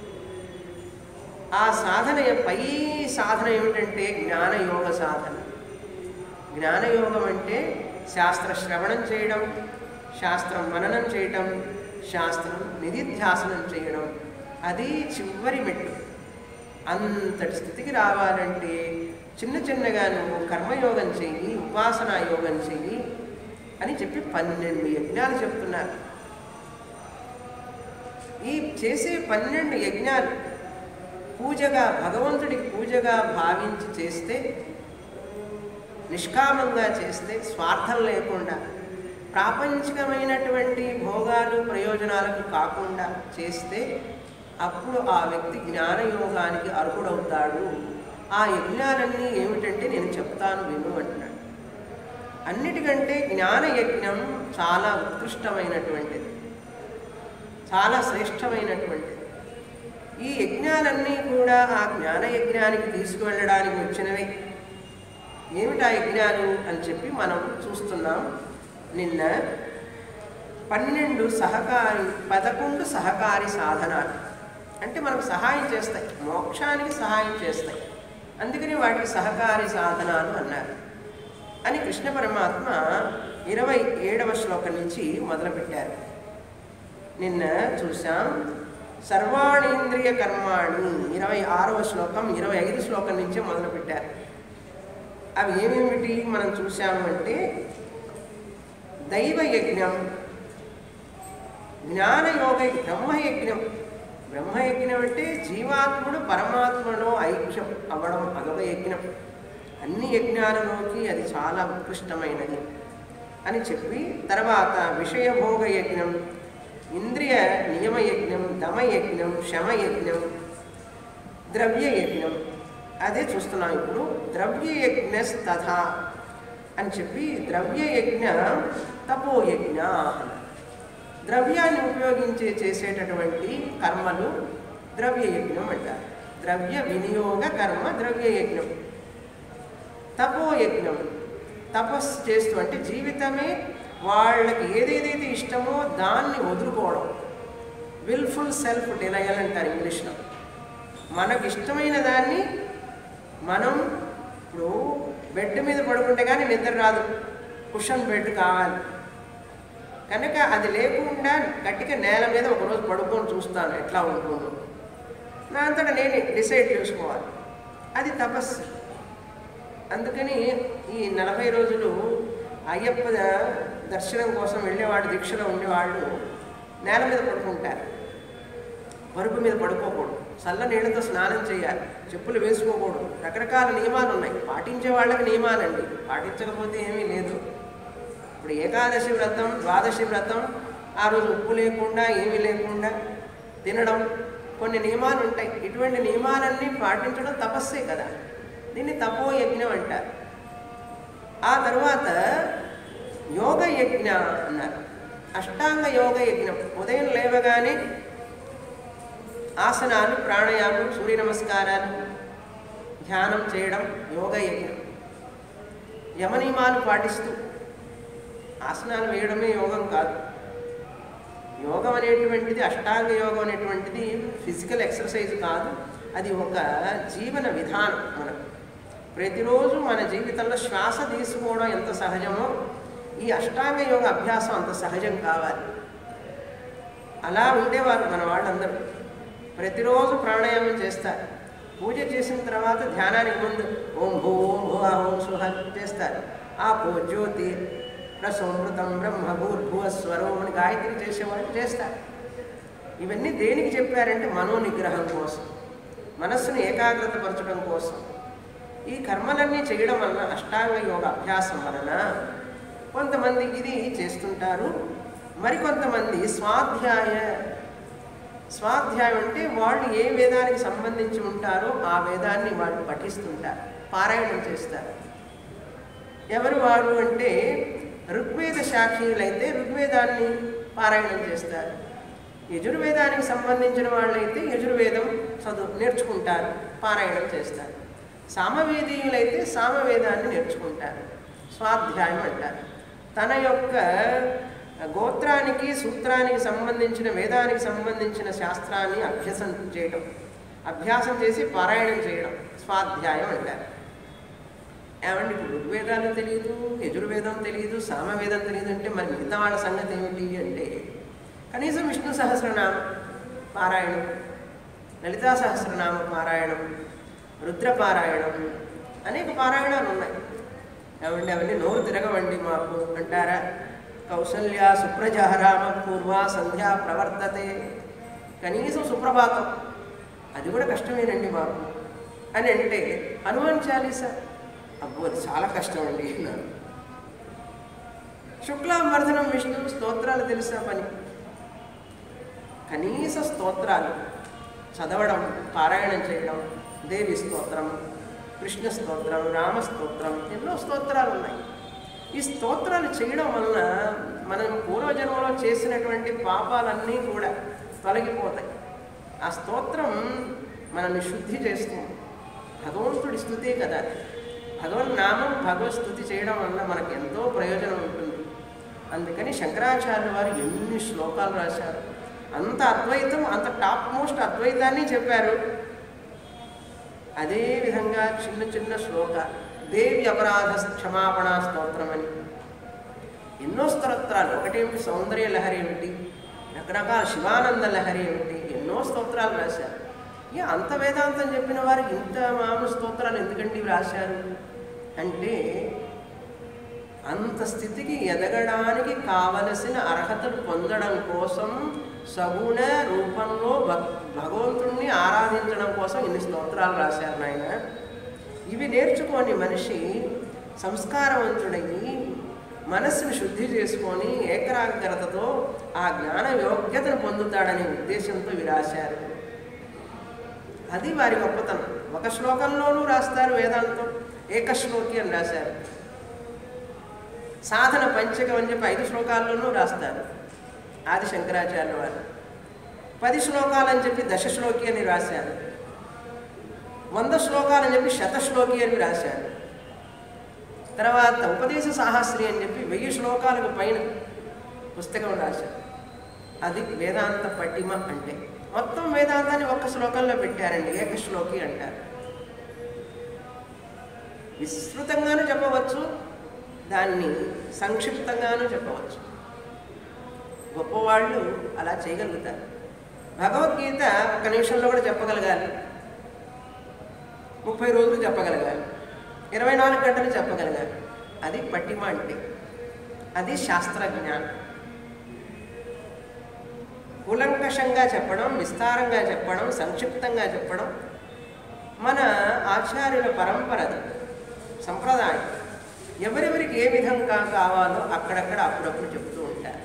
ఆ సాధన పై సాధన ఏమిటంటే జ్ఞానయోగ సాధన. జ్ఞానయోగం అంటే శాస్త్ర శ్రవణం చేయడం, శాస్త్రం మననం చేయడం, శాస్త్రం నిధిధ్యాసనం చేయడం. అది చివరి మెట్టు. అంతటి స్థితికి రావాలంటే చిన్న చిన్నగా నువ్వు కర్మయోగం చెయ్యి, ఉపాసనా యోగం చెయ్యి అని చెప్పి 12 యజ్ఞాలు చెప్తున్నారు. ఈ చేసే 12 యజ్ఞాలు పూజగా, భగవంతుడికి పూజగా భావించి చేస్తే, నిష్కామంగా చేస్తే, స్వార్థం లేకుండా, ప్రాపంచికమైనటువంటి భోగాలు ప్రయోజనాలకు కాకుండా చేస్తే అప్పుడు ఆ వ్యక్తి జ్ఞానయోగానికి అర్హుడవుతాడు. ఆ యజ్ఞాలన్నీ ఏమిటంటే నేను చెప్తాను విను అంటున్నాడు. అన్నిటికంటే జ్ఞానయజ్ఞం చాలా ఉత్కృష్టమైనటువంటిది, చాలా శ్రేష్టమైనటువంటిది. ఈ యజ్ఞాలన్నీ కూడా ఆ జ్ఞానయజ్ఞానికి తీసుకువెళ్ళడానికి వచ్చినవే. ఏమిటా యజ్ఞాలు అని చెప్పి మనం చూస్తున్నాం. నిన్న 11 సహకారి సాధనాలు అంటే మనకు సహాయం చేస్తాయి, మోక్షానికి సహాయం చేస్తాయి. అందుకని వాటికి సహకారి సాధనాలు అన్నారు అని కృష్ణ పరమాత్మ 27వ శ్లోకం నుంచి మొదలుపెట్టారు. నిన్న చూసాం సర్వాణీంద్రియ కర్మాణి 26వ శ్లోకం 25 శ్లోకం నుంచే మొదలుపెట్టారు. అవి ఏమేమిటి మనం చూసామంటే దైవయజ్ఞం, జ్ఞానయోగ, బ్రహ్మయజ్ఞం. బ్రహ్మయజ్ఞం అంటే జీవాత్ముడు పరమాత్మలో ఐక్యం అవ్వడం, అదొక యజ్ఞం. అన్ని యజ్ఞాలలోకి అది చాలా ఉత్కృష్టమైనది అని చెప్పి, తర్వాత విషయభోగ యజ్ఞం, ఇంద్రియ నియమయజ్ఞం, దమయజ్ఞం, శమయజ్ఞం, ద్రవ్యయజ్ఞం. అదే చూస్తున్నాం ఇప్పుడు. ద్రవ్యయజ్ఞస్తథా అని చెప్పి ద్రవ్యయజ్ఞ తపోయజ్ఞ, ద్రవ్యాన్ని ఉపయోగించి చేసేటటువంటి కర్మలు ద్రవ్యయజ్ఞం అంటారు. ద్రవ్య వినియోగ కర్మ ద్రవ్యయజ్ఞం. తపోయజ్ఞం, తపస్సు చేస్తూ అంటే జీవితమే వాళ్ళకి ఏదేదైతే ఇష్టమో దాన్ని వదులుకోవడం, విల్ఫుల్ సెల్ఫ్ డినయల్ అంటారు ఇంగ్లీష్లో. మనకు ఇష్టమైన దాన్ని మనం, ఇప్పుడు బెడ్ మీద పడుకుంటే కానీ నిద్ర రాదు, కుషన్ బెడ్ కావాలి. కనుక అది లేకుండా గట్టిగా నేల మీద ఒకరోజు పడుకొని చూస్తాను ఎట్లా ఉంటుందో, నా అంతటా నేను డిసైడ్ చేసుకోవాలి. అది తపస్సు. అందుకని ఈ 40 రోజులు అయ్యప్ప దర్శనం కోసం వెళ్ళేవాడు, దీక్షలో ఉండేవాళ్ళు నేల మీద పడుకుంటారు, పరుపు మీద పడుకోకూడదు, చల్ల నీళ్ళతో స్నానం చేయాలి, చెప్పులు వేసుకోకూడదు. రకరకాల నియమాలు ఉన్నాయి. పాటించే వాళ్ళకి నియమాలండి, పాటించకపోతే ఏమీ లేదు. ఇప్పుడు ఏకాదశి వ్రతం, ద్వాదశి వ్రతం, ఆ రోజు ఉప్పు లేకుండా ఏమీ లేకుండా తినడం, కొన్ని నియమాలు ఉంటాయి. ఇటువంటి నియమాలన్నీ పాటించడం తపస్సే కదా. దీన్ని తపో యజ్ఞం అంటారు. ఆ తర్వాత యోగ యజ్ఞ అన్నారు. అష్టాంగ యోగ యజ్ఞం. ఉదయం లేవగానే ఆసనాలు, ప్రాణాయామం, సూర్య నమస్కారాలు, ధ్యానం చేయడం యోగ యజ్ఞం. యమనియమాలు పాటిస్తూ ఆసనాలు వేయడమే యోగం కాదు. యోగం అనేటువంటిది, అష్టాంగ యోగం అనేటువంటిది ఫిజికల్ ఎక్సర్సైజ్ కాదు, అది ఒక జీవన విధానం. మనకు ప్రతిరోజు మన జీవితంలో శ్వాస తీసుకోవడం ఎంత సహజమో ఈ అష్టాంగ యోగ అభ్యాసం అంత సహజం కావాలి. అలా ఉండేవారు మన వాళ్ళందరూ. ప్రతిరోజు ప్రాణాయామం చేస్తారు. పూజ చేసిన తర్వాత ధ్యానానికి ముందు ఓం భూ ఓం భువ ఓం సుహ చేస్తారు. ఆపో జ్యోతి రసోమృతం బ్రహ్మ భూర్భువస్వరం అని గాయత్రి చేసేవాళ్ళు చేస్తారు. ఇవన్నీ దేనికి చెప్పారంటే మనోనిగ్రహం కోసం, మనస్సును ఏకాగ్రతపరచడం కోసం. ఈ కర్మలన్నీ చేయడం వలన, అష్టాంగ యోగ అభ్యాసం వలన కొంతమంది ఇది చేస్తుంటారు. మరికొంతమంది స్వాధ్యాయం అంటే వాళ్ళు ఏ వేదానికి సంబంధించి ఉంటారో ఆ వేదాన్ని వాళ్ళు పఠిస్తుంటారు, పారాయణం చేస్తారు. ఎవరు వారు అంటే ఋగ్వేద శాఖీయులైతే ఋగ్వేదాన్ని పారాయణం చేస్తారు. యజుర్వేదానికి సంబంధించిన వాళ్ళైతే యజుర్వేదం నేర్చుకుంటారు, పారాయణం చేస్తారు. సామవేదీయులైతే సామవేదాన్ని నేర్చుకుంటారు, స్వాధ్యాయం అంటారు. తన యొక్క గోత్రానికి, సూత్రానికి సంబంధించిన, వేదానికి సంబంధించిన శాస్త్రాన్ని అభ్యాసం చేసి పారాయణం చేయడం స్వాధ్యాయం అంటారు. ఏమండి ఇప్పుడు ఋగ్వేదాలు తెలియదు, యజుర్వేదం తెలియదు, సామవేదం తెలియదు అంటే మరి మిగతా వాళ్ళ సంగతి ఏమిటి అంటే కనీసం విష్ణు సహస్రనామ పారాయణం, లలితా సహస్రనామ పారాయణం, రుద్రపారాయణం, అనేక పారాయణాలు ఉన్నాయి. ఏమండి అవన్నీ నోరు తిరగవండి మాకు అంటారా? కౌసల్య సుప్రజారామ పూర్వ సంధ్యా ప్రవర్తతే, కనీసం సుప్రభాతం అది కూడా కష్టమేనండి మాకు అని అంటే హనుమాన్ చాలీసా, అబ్బో అది చాలా కష్టం అండి అన్నారు. శుక్లాంబర్ధనం విష్ణు స్తోత్రాలు తెలిసిన పని. కనీస స్తోత్రాలు చదవడం, పారాయణం చేయడం, దేవి స్తోత్రం, కృష్ణ స్తోత్రం, రామస్తోత్రం, ఎన్నో స్తోత్రాలు ఉన్నాయి. ఈ స్తోత్రాలు చేయడం వలన మనం పూర్వజన్మలో చేసినటువంటి పాపాలన్నీ కూడా తొలగిపోతాయి. ఆ స్తోత్రం మనల్ని శుద్ధి చేస్తుంది. భగవంతుడి స్తుతే కదా. భగవన్నామం, భగవత్ స్తుతి చేయడం వల్ల మనకు ఎంతో ప్రయోజనం ఉంటుంది. అందుకని శంకరాచార్యుల వారు ఎన్ని శ్లోకాలు రాశారు. అంత అద్వైతం, అంత టాప్ మోస్ట్ అద్వైతాన్ని చెప్పారు. అదేవిధంగా చిన్న చిన్న శ్లోక దేవి అపరాధ క్షమాపణ స్తోత్రం అని ఎన్నో స్తోత్రాలు. ఒకటేమిటి సౌందర్య లహరి ఏమిటి, రకరకాల శివానంద లహరి ఏమిటి, ఎన్నో స్తోత్రాలు రాశారు. అంత వేదాంతం చెప్పిన వారికి ఇంత మామూలు స్తోత్రాలు ఎందుకంటే రాశారు అంటే అంత స్థితికి ఎదగడానికి కావలసిన అర్హతలు పొందడం కోసం, సగుణ రూపంలో భగవంతుణ్ణి ఆరాధించడం కోసం ఇన్ని స్తోత్రాలు రాశారు నాయన. ఇవి నేర్చుకొని మనిషి సంస్కారవంతుడయ్యి మనస్సును శుద్ధి చేసుకొని ఏకాగ్రతతో ఆ జ్ఞాన యోగ్యతను పొందుతాడనే ఉద్దేశంతో ఇవి రాశారు. అది వారి గొప్పతనం. ఒక శ్లోకంలోనూ రాస్తారు వేదాంతం, ఏకశ్లోకి అని రాశారు. సాధన పంచకం అని చెప్పి 5 శ్లోకాల్లోనూ రాస్తారు ఆది శంకరాచార్యుల వారు. 10 శ్లోకాలని చెప్పి దశశ్లోకి అని రాశారు. 100 శ్లోకాలని చెప్పి శతశ్లోకి అని రాశారు. తర్వాత ఉపదేశ సాహస్రి అని చెప్పి 1000 శ్లోకాలకు పైన పుస్తకం రాశారు. అది వేదాంత పటిమ అంటే. మొత్తం వేదాంతాన్ని ఒక్క శ్లోకంలో పెట్టారండి, ఏకశ్లోకి అంటారు. విస్తృతంగానూ చెప్పవచ్చు, దాన్ని సంక్షిప్తంగానూ చెప్పవచ్చు. గొప్పవాళ్ళు అలా చేయగలుగుతారు. భగవద్గీత ఒక నిమిషంలో కూడా చెప్పగలగాలి, 30 రోజులు చెప్పగలగాలి, 24 గంటలు చెప్పగలగాలి. అది పట్టిమ అంటే, అది శాస్త్రజ్ఞానం. కూలంకషంగా చెప్పడం, విస్తారంగా చెప్పడం, సంక్షిప్తంగా చెప్పడం మన ఆచార్యుల పరంపర, అది సంప్రదాయం. ఎవరెవరికి ఏ విధంగా కావాలో అక్కడక్కడ అప్పుడప్పుడు చెప్తూ ఉంటారు.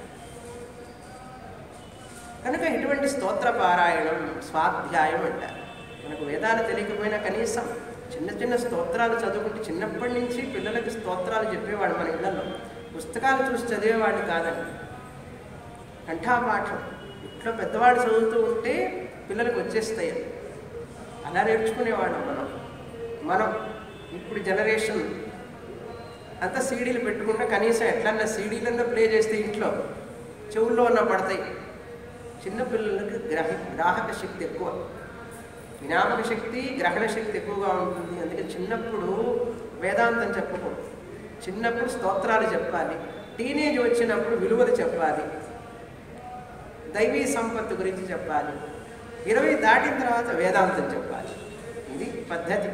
కనుక ఇటువంటి స్తోత్ర పారాయణం స్వాధ్యాయం అంటారు. మనకు వేదాలు తెలియకపోయినా కనీసం చిన్న చిన్న స్తోత్రాలు చదువుకుంటే, చిన్నప్పటి నుంచి పిల్లలకి స్తోత్రాలు చెప్పేవాడు మన ఇళ్లలో. పుస్తకాలు చూసి చదివేవాడు కాదండి, కంఠాపాఠం. ఇంట్లో పెద్దవాడు చదువుతూ ఉంటే పిల్లలకు వచ్చేస్తాయి, అలా నేర్చుకునేవాడు మనం. ఇప్పుడు జనరేషన్ అంతా సీడీలు పెట్టుకుంటే కనీసం ఎట్లన్నా సీడీలన్నా ప్లే చేస్తే ఇంట్లో చెవుల్లో ఉన్న పడతాయి. చిన్నపిల్లలకి గ్రాహక శక్తి ఎక్కువ, జ్ఞాపక శక్తి, గ్రహణ శక్తి ఎక్కువగా ఉంటుంది. అందుకే చిన్నప్పుడు వేదాంతం చెప్పకూడదు, చిన్నప్పుడు స్తోత్రాలు చెప్పాలి. టీనేజ్ వచ్చినప్పుడు విలువలు చెప్పాలి, దైవీ సంపత్తి గురించి చెప్పాలి. 20 దాటిన తర్వాత వేదాంతం చెప్పాలి. ఇది పద్ధతి.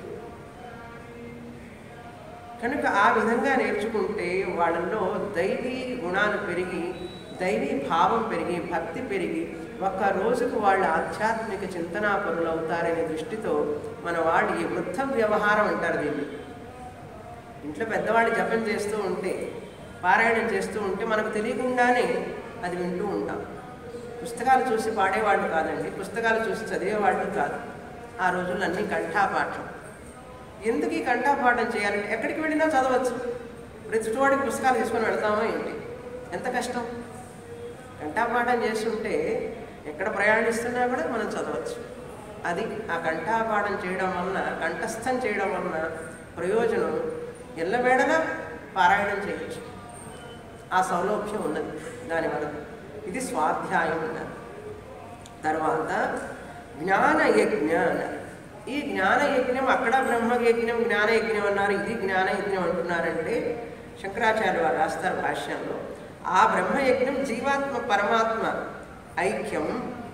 కనుక ఆ విధంగా నేర్చుకుంటే వాళ్ళల్లో దైవీ గుణాలు పెరిగి, దైవీ భావం పెరిగి, భక్తి పెరిగి, ఒక్క రోజుకు వాళ్ళు ఆధ్యాత్మిక చింతనా పరులు అవుతారనే దృష్టితో మన వాళ్ళు ఈ వృద్ధ వ్యవహారం అంటారు దీన్ని. ఇంట్లో పెద్దవాళ్ళు జపం చేస్తూ ఉంటే, పారాయణం చేస్తూ ఉంటే మనకు తెలియకుండానే అది వింటూ ఉంటాం. పుస్తకాలు చూసి పాడేవాళ్ళు కాదండి, పుస్తకాలు చూసి చదివేవాళ్ళు కాదు. ఆ రోజుల్లో అన్నీ కంఠాపాఠం. ఎందుకు ఈ కంఠాపాఠం చేయాలంటే ఎక్కడికి వెళ్ళినా చదవచ్చు. ప్రతివాడికి పుస్తకాలు తీసుకొని వెళ్తామో ఏంటి, ఎంత కష్టం. కంఠాపాఠం చేస్తుంటే ఎక్కడ ప్రయాణిస్తున్నా కూడా మనం చదవచ్చు. అది ఆ కంఠాపాఠం చేయడం వలన, కంఠస్థం చేయడం వలన ప్రయోజనం ఎల్లవేళలా పారాయణం చేయొచ్చు. ఆ సౌలభ్యం ఉన్నది దానివల్ల. ఇది స్వాధ్యాయం అన్నారు. తర్వాత జ్ఞానయజ్ఞ అన్నారు. ఈ జ్ఞానయజ్ఞం, అక్కడ బ్రహ్మయజ్ఞం, జ్ఞానయజ్ఞం అన్నారు, ఇది జ్ఞానయజ్ఞం అంటున్నారంటే శంకరాచార్య వారు రాస్తారు భాష్యంలో. ఆ బ్రహ్మయజ్ఞం జీవాత్మ పరమాత్మ ఐక్యం,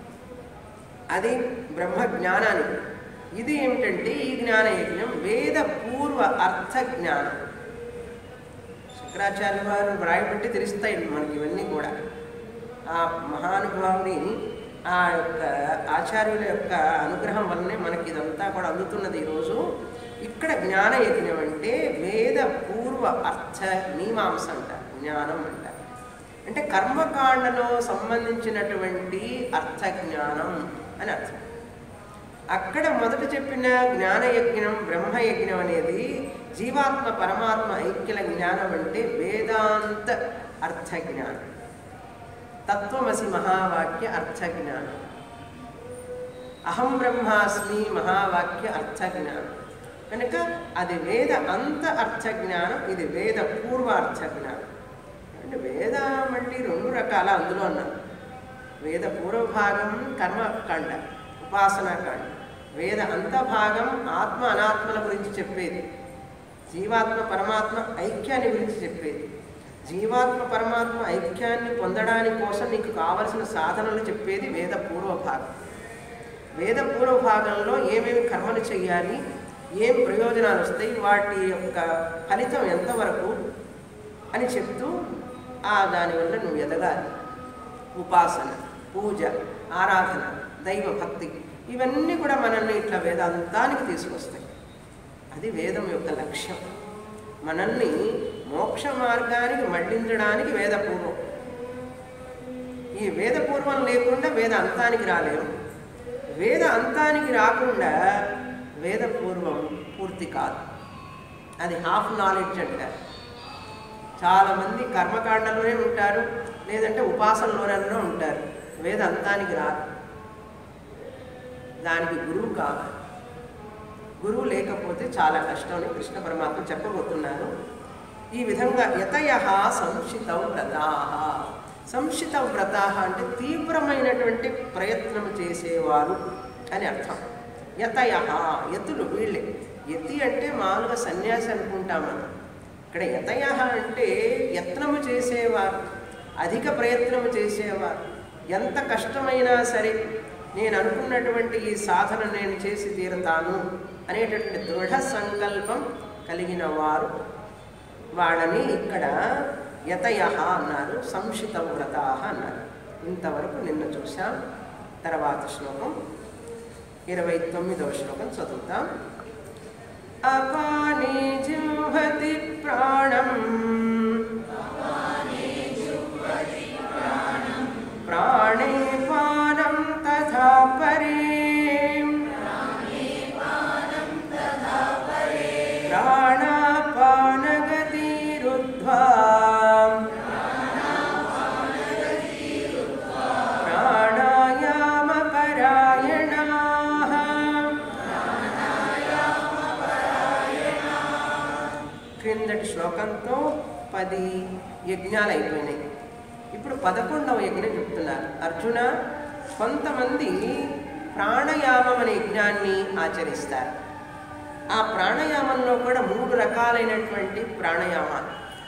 అది బ్రహ్మ జ్ఞానానికి. ఇది ఏమిటంటే ఈ జ్ఞానయజ్ఞం వేద పూర్వ అర్థ జ్ఞానం. శంకరాచార్య వారు వ్రాయబట్టి తెలుస్తాయి మనకి ఇవన్నీ కూడా. ఆ మహానుభావుని, ఆ యొక్క ఆచార్యుల యొక్క అనుగ్రహం వల్లనే మనకి ఇదంతా కూడా అందుతున్నది ఈరోజు. ఇక్కడ జ్ఞానయజ్ఞం అంటే వేద పూర్వ అర్థ మీమాంస అంటారు, జ్ఞానం అంటారు. అంటే కర్మకాండలో సంబంధించినటువంటి అర్థ జ్ఞానం అని అర్థం. అక్కడ మొదట చెప్పిన జ్ఞానయజ్ఞం, బ్రహ్మయజ్ఞం అనేది జీవాత్మ పరమాత్మ ఐక్యల జ్ఞానం అంటే వేదాంత అర్థ జ్ఞానం, తత్వమసి మహావాక్య అర్థ జ్ఞానం, అహం బ్రహ్మాస్మి మహావాక్య అర్థ జ్ఞానం. కనుక అది వేద అంత అర్థ జ్ఞానం, ఇది వేద పూర్వ అర్థ జ్ఞానం. అంటే వేద మళ్ళీ 2 రకాల అందులో ఉన్నారు. వేద పూర్వభాగం కర్మకాండ, ఉపాసనాకాండ. వేద అంతభాగం ఆత్మ అనాత్మల గురించి చెప్పేది, జీవాత్మ పరమాత్మ ఐక్యాన్ని గురించి చెప్పేది. జీవాత్మ పరమాత్మ ఐక్యాన్ని పొందడానికి కోసం నీకు కావలసిన సాధనలు చెప్పేది వేద పూర్వభాగం. వేద పూర్వభాగంలో ఏమేమి కర్మలు చేయాలి, ఏం ప్రయోజనాలు వస్తాయి, వాటి యొక్క ఫలితం ఎంతవరకు అని చెప్తూ దానివల్ల నువ్వు ఎదగాలి. ఉపాసన, పూజ, ఆరాధన, దైవ భక్తి, ఇవన్నీ కూడా మనల్ని ఇట్లా వేదాంతానికి తీసుకొస్తాయి. అది వేదం యొక్క లక్ష్యం, మనల్ని మోక్ష మార్గానికి మళ్లించడానికి వేదపూర్వం. ఈ వేదపూర్వం లేకుండా వేద అంతానికి రాలేము, వేద అంతానికి రాకుండా వేదపూర్వం పూర్తి కాదు. అది హాఫ్ నాలెడ్జ్ అంటారు. చాలామంది కర్మకాండలోనే ఉంటారు, లేదంటే ఉపాసనలోనే ఉంటారు, వేద అంతానికి రాదు. దానికి గురువు కావాలి. గురువు లేకపోతే చాలా కష్టం అని కృష్ణ పరమాత్మ చెప్పబోతున్నారు. ఈ విధంగా యతయః సంశితౌ వ్రతాః. సంశితౌ వ్రతాః అంటే తీవ్రమైనటువంటి ప్రయత్నం చేసేవారు అని అర్థం. యతయః, యతులు వీళ్ళే. యతి అంటే మామూలుగా సన్యాసి అనుకుంటాం మనం. ఇక్కడ యతయః అంటే యత్నము చేసేవారు, అధిక ప్రయత్నం చేసేవారు, ఎంత కష్టమైనా సరే నేను అనుకున్నటువంటి ఈ సాధన నేను చేసి తీరతాను అనేటటువంటి దృఢ సంకల్పం కలిగిన వారు, వాళ్ళని ఇక్కడ యతయః అన్నారు, సంశిత వ్రతాః అన్నారు. ఇంతవరకు నిన్న చూసాం. తర్వాత శ్లోకం 29వ శ్లోకం చదువుతాం. అపానే జిహ్వతి ప్రాణం ప్రాణే పానం తథా పరే ప్రాణాపానగతిరుద్ధ్వా ప్రాణాయామపరాయణాః. క్రిందటి శ్లోకంతో 10 యజ్ఞాలు అయిపోయినాయి. ఇప్పుడు 11వ యజ్ఞం చెప్తున్నారు. అర్జున, కొంతమంది ప్రాణాయామం అనే యజ్ఞాన్ని ఆచరిస్తారు. ఆ ప్రాణాయామంలో కూడా 3 రకాలైనటువంటి ప్రాణాయామాలు.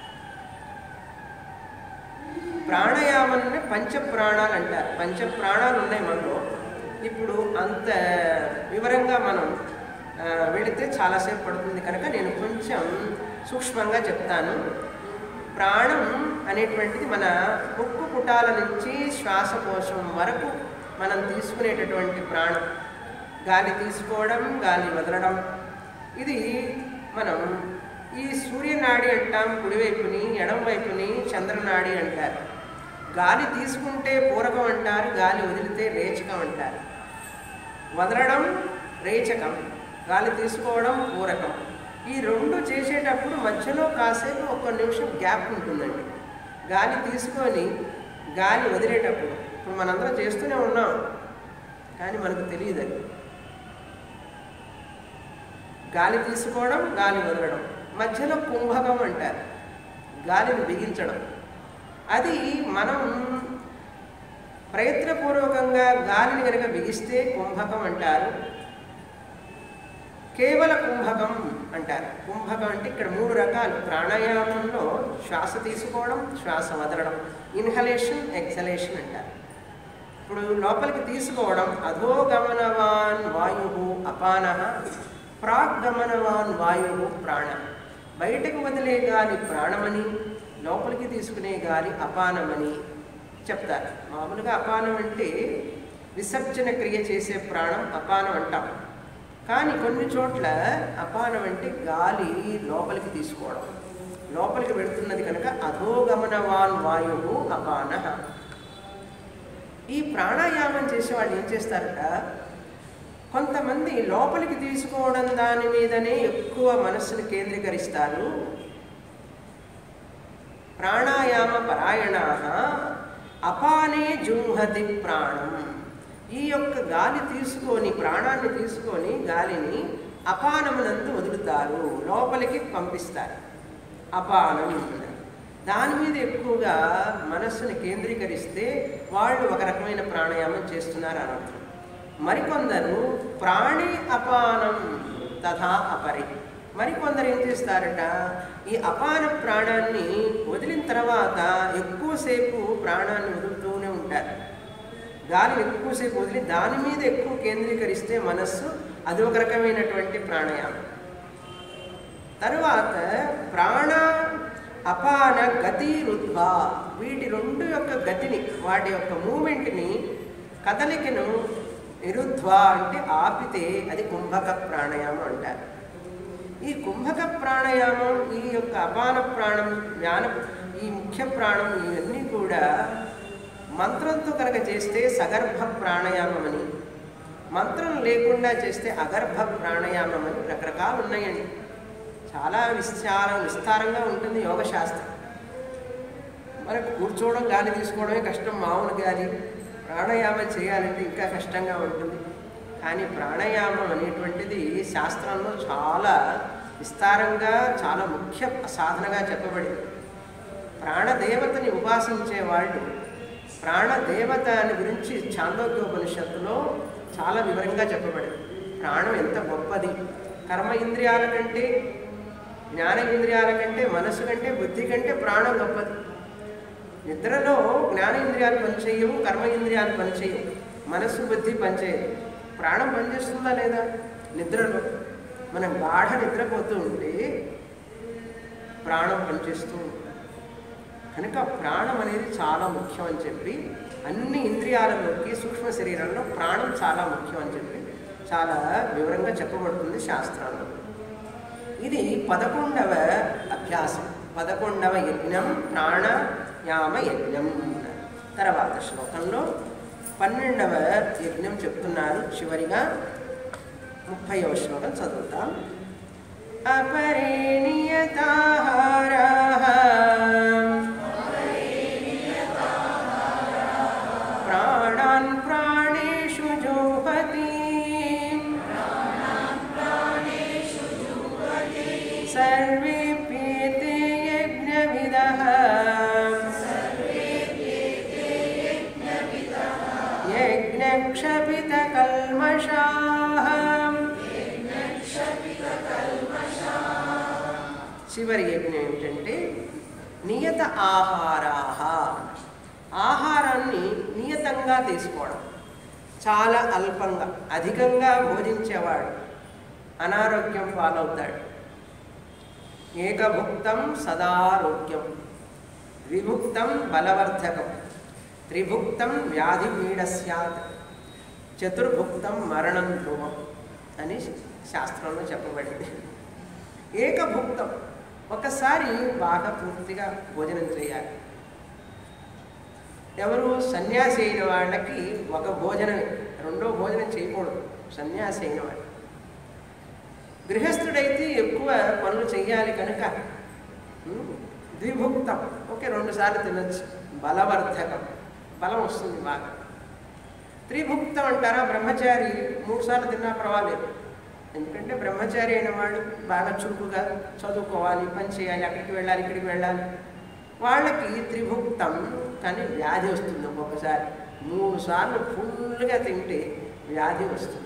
ప్రాణాయామాన్ని పంచప్రాణాలు అంటారు. పంచప్రాణాలు ఉన్నాయి మనలో. ఇప్పుడు అంత వివరంగా మనం వెళితే చాలాసేపు పడుతుంది కనుక నేను కొంచెం సూక్ష్మంగా చెప్తాను. ప్రాణం అనేటువంటిది మన ముక్కు పుటాల నుంచి శ్వాసకోశం వరకు మనం తీసుకునేటటువంటి ప్రాణం. గాలి తీసుకోవడం, గాలి వదలడం. ఇది మనం ఈ సూర్యనాడి అంటాం కుడివైపుని, ఎడం వైపుని చంద్రనాడి అంటారు. గాలి తీసుకుంటే పూరకం అంటారు, గాలి వదిలితే రేచకం అంటారు. వదలడం రేచకం, గాలి తీసుకోవడం పూరకం. ఈ రెండు చేసేటప్పుడు మధ్యలో కాసేపు 1 నిమిషం గ్యాప్ ఉంటుందండి. గాలి తీసుకొని గాలి వదిలేటప్పుడు ఇప్పుడు మనందరం చేస్తూనే ఉన్నాం, కానీ మనకు తెలియదు. అది గాలి తీసుకోవడం, గాలి వదలడం. మధ్యలో కుంభకం అంటారు, గాలిని బిగించడం. అది మనం ప్రయత్నపూర్వకంగా గాలిని కనుక బిగిస్తే కుంభకం అంటారు, కేవల కుంభకం అంటారు. కుంభకం అంటే ఇక్కడ 3 రకాలు. ప్రాణాయామంలో శ్వాస తీసుకోవడం, శ్వాస వదలడం, ఇన్హలేషన్, ఎక్సలేషన్ అంటారు. ఇప్పుడు లోపలికి తీసుకోవడం అధోగమనవాన్ వాయు అపానః, ప్రాగ్గమనవాన్ వాయు ప్రాణ. బయటకు వదిలే గాలి ప్రాణమని, లోపలికి తీసుకునే గాలి అపానమని చెప్తారు. మామూలుగా అపానం అంటే విసర్జన క్రియ చేసే ప్రాణం అపానం అంటాం. కానీ కొన్ని చోట్ల అపానం అంటే గాలి లోపలికి తీసుకోవడం, లోపలికి వెళుతున్నది కనుక అధోగమనవాన్ వాయువు అపానః. ఈ ప్రాణాయామం చేసేవాళ్ళు ఏం చేస్తారట, కొంతమంది లోపలికి తీసుకోవడం దాని మీదనే ఎక్కువ మనస్సును కేంద్రీకరిస్తారు. ప్రాణాయామ పరాయణాః అపానే జుంహతి ప్రాణం. ఈ యొక్క గాలి తీసుకొని, ప్రాణాన్ని తీసుకొని గాలిని అపానమునందు వదులుతారు, లోపలికి పంపిస్తారు. అపానం దాని మీద ఎక్కువగా మనస్సుని కేంద్రీకరిస్తే వాళ్ళు ఒక రకమైన ప్రాణాయామం చేస్తున్నారు అనర్థం. మరికొందరు ప్రాణే అపానం తథా అపరి. మరికొందరు ఏం చేస్తారట, ఈ అపాన ప్రాణాన్ని వదిలిన తర్వాత ఎక్కువసేపు ప్రాణాన్ని వదులుతూనే ఉంటారు. గాలిని ఎక్కువసేపు వదిలి దాని మీద ఎక్కువ కేంద్రీకరిస్తే మనస్సు, అది ఒక రకమైనటువంటి ప్రాణాయామం. తరువాత ప్రాణ అపాన గతి రుద్ధ్వా. వీటి 2 యొక్క గతిని, వాటి యొక్క మూమెంట్ని, కదలికను నిరుద్ధ్వా అంటే ఆపితే అది కుంభక ప్రాణాయామం అంటారు. ఈ కుంభక ప్రాణాయామం, ఈ యొక్క అపాన ప్రాణం, ఈ ముఖ్య ప్రాణం, ఇవన్నీ కూడా మంత్రంతో కనుక చేస్తే సగర్భ ప్రాణాయామం అని, మంత్రం లేకుండా చేస్తే అగర్భ ప్రాణాయామం అని రకరకాలు ఉన్నాయండి. చాలా విస్తారంగా ఉంటుంది యోగశాస్త్రం. మనకు కూర్చోవడం, గాలి తీసుకోవడమే కష్టం. మామూలు గాలి ప్రాణాయామం చేయాలంటే ఇంకా కష్టంగా ఉంటుంది. కానీ ప్రాణాయామం అనేటువంటిది శాస్త్రంలో చాలా విస్తారంగా, చాలా ముఖ్య సాధనగా చెప్పబడింది. ప్రాణదేవతని ఉపాసించే వాళ్ళు, ప్రాణదేవత అని గురించి ఛాందోగ్యోపనిషత్తులో చాలా వివరంగా చెప్పబడింది. ప్రాణం ఎంత గొప్పది, కర్మ ఇంద్రియాల కంటే, జ్ఞాన ఇంద్రియాల కంటే, మనసు కంటే, బుద్ధి కంటే ప్రాణం గొప్పది. నిద్రలో జ్ఞానేంద్రియాలు పనిచేయవు, కర్మ ఇంద్రియాలు పనిచేయవు, మనస్సు బుద్ధి పనిచేయదు. ప్రాణం పనిచేస్తుందా లేదా? నిద్రలో మనం గాఢ నిద్రపోతూ ఉంటే ప్రాణం పనిచేస్తూ ఉంటుంది. కనుక ప్రాణం అనేది చాలా ముఖ్యం అని చెప్పి అన్ని ఇంద్రియాలలోకి సూక్ష్మ శరీరంలో ప్రాణం చాలా ముఖ్యం అని చెప్పి చాలా వివరంగా చెప్పబడుతుంది శాస్త్రంలో. ఇది 11వ అభ్యాసం, 11వ యజ్ఞం, ప్రాణాయామ యజ్ఞం. తర్వాత శ్లోకంలో 12వ యజ్ఞం చెప్తున్నారు. చివరిగా 30వ శ్లోకం చదువుతాం. అపరినియతాహారాః ప్రాణాన్ ప్రాణేషు జుహ్వతి సర్వేప్యేతే యజ్ఞవిదః యజ్ఞక్షపితకల్మషాః. చివరి యజ్ఞం ఏమిటంటే నియత ఆహారాః. ఆహారాన్ని నియతంగా తీసుకోవడం, చాలా అల్పంగా. అధికంగా భోజించేవాడు అనారోగ్యం పాలవుతాడు. ఏకభుక్తం సదారోగ్యం, ద్విభుక్తం బలవర్ధకం, త్రిభుక్తం వ్యాధిపీడ స్యాత్, చతుర్భుక్తం మరణం ధ్రువం అని శాస్త్రంలో చెప్పబడింది. ఏకభుక్తం, ఒకసారి బాగా పూర్తిగా భోజనం చేయాలి. ఎవరు? సన్యాసి అయిన వాళ్ళకి ఒక భోజనమే, రెండో భోజనం చేయకూడదు సన్యాసి అయిన వాళ్ళు. గృహస్థుడైతే ఎక్కువ పనులు చెయ్యాలి కనుక ద్విభుక్తం, ఓకే 2 సార్లు తినచ్చు, బలవర్ధకం, బలం వస్తుంది బాగా. త్రిభుక్తం అంటారా? బ్రహ్మచారి 3 సార్లు తిన్నా పర్వాలేదు, ఎందుకంటే బ్రహ్మచారి అయిన వాళ్ళు బాగా చురుకుగా చదువుకోవాలి, పని చేయాలి, అక్కడికి వెళ్ళాలి, ఇక్కడికి వెళ్ళాలి. వాళ్ళకి త్రిభుక్తం, కానీ వ్యాధి వస్తుంది ఒక్కొక్కసారి. 3 సార్లు ఫుల్గా తింటే వ్యాధి వస్తుంది.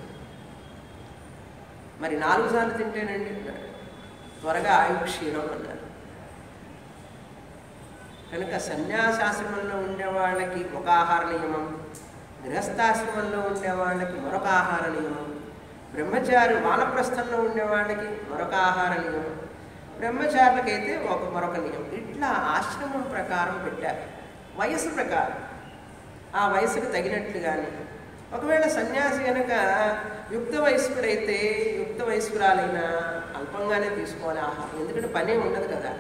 మరి 4 సార్లు తింటేనండి త్వరగా ఆయుక్షీణం అన్నారు. కనుక సన్యాసాశ్రమంలో ఉండే వాళ్ళకి ఒక ఆహార నియమం, గృహస్థాశ్రమంలో ఉండే వాళ్ళకి మరొక ఆహార నియమం, బ్రహ్మచారి వానప్రస్థంలో ఉండే వాళ్ళకి మరొక ఆహార నియమం, బ్రహ్మచారులకైతే మరొక నియమం. ఇట్లా ఆశ్రమం ప్రకారం పెట్టారు, వయసు ప్రకారం, ఆ వయసుకు తగినట్లుగానే. ఒకవేళ సన్యాసి కనుక యుక్త వయస్కుడైతే యుక్త వయస్కురాలైనా అల్పంగానే తీసుకోవాలి ఆహారం, ఎందుకంటే పనే ఉండదు కదా.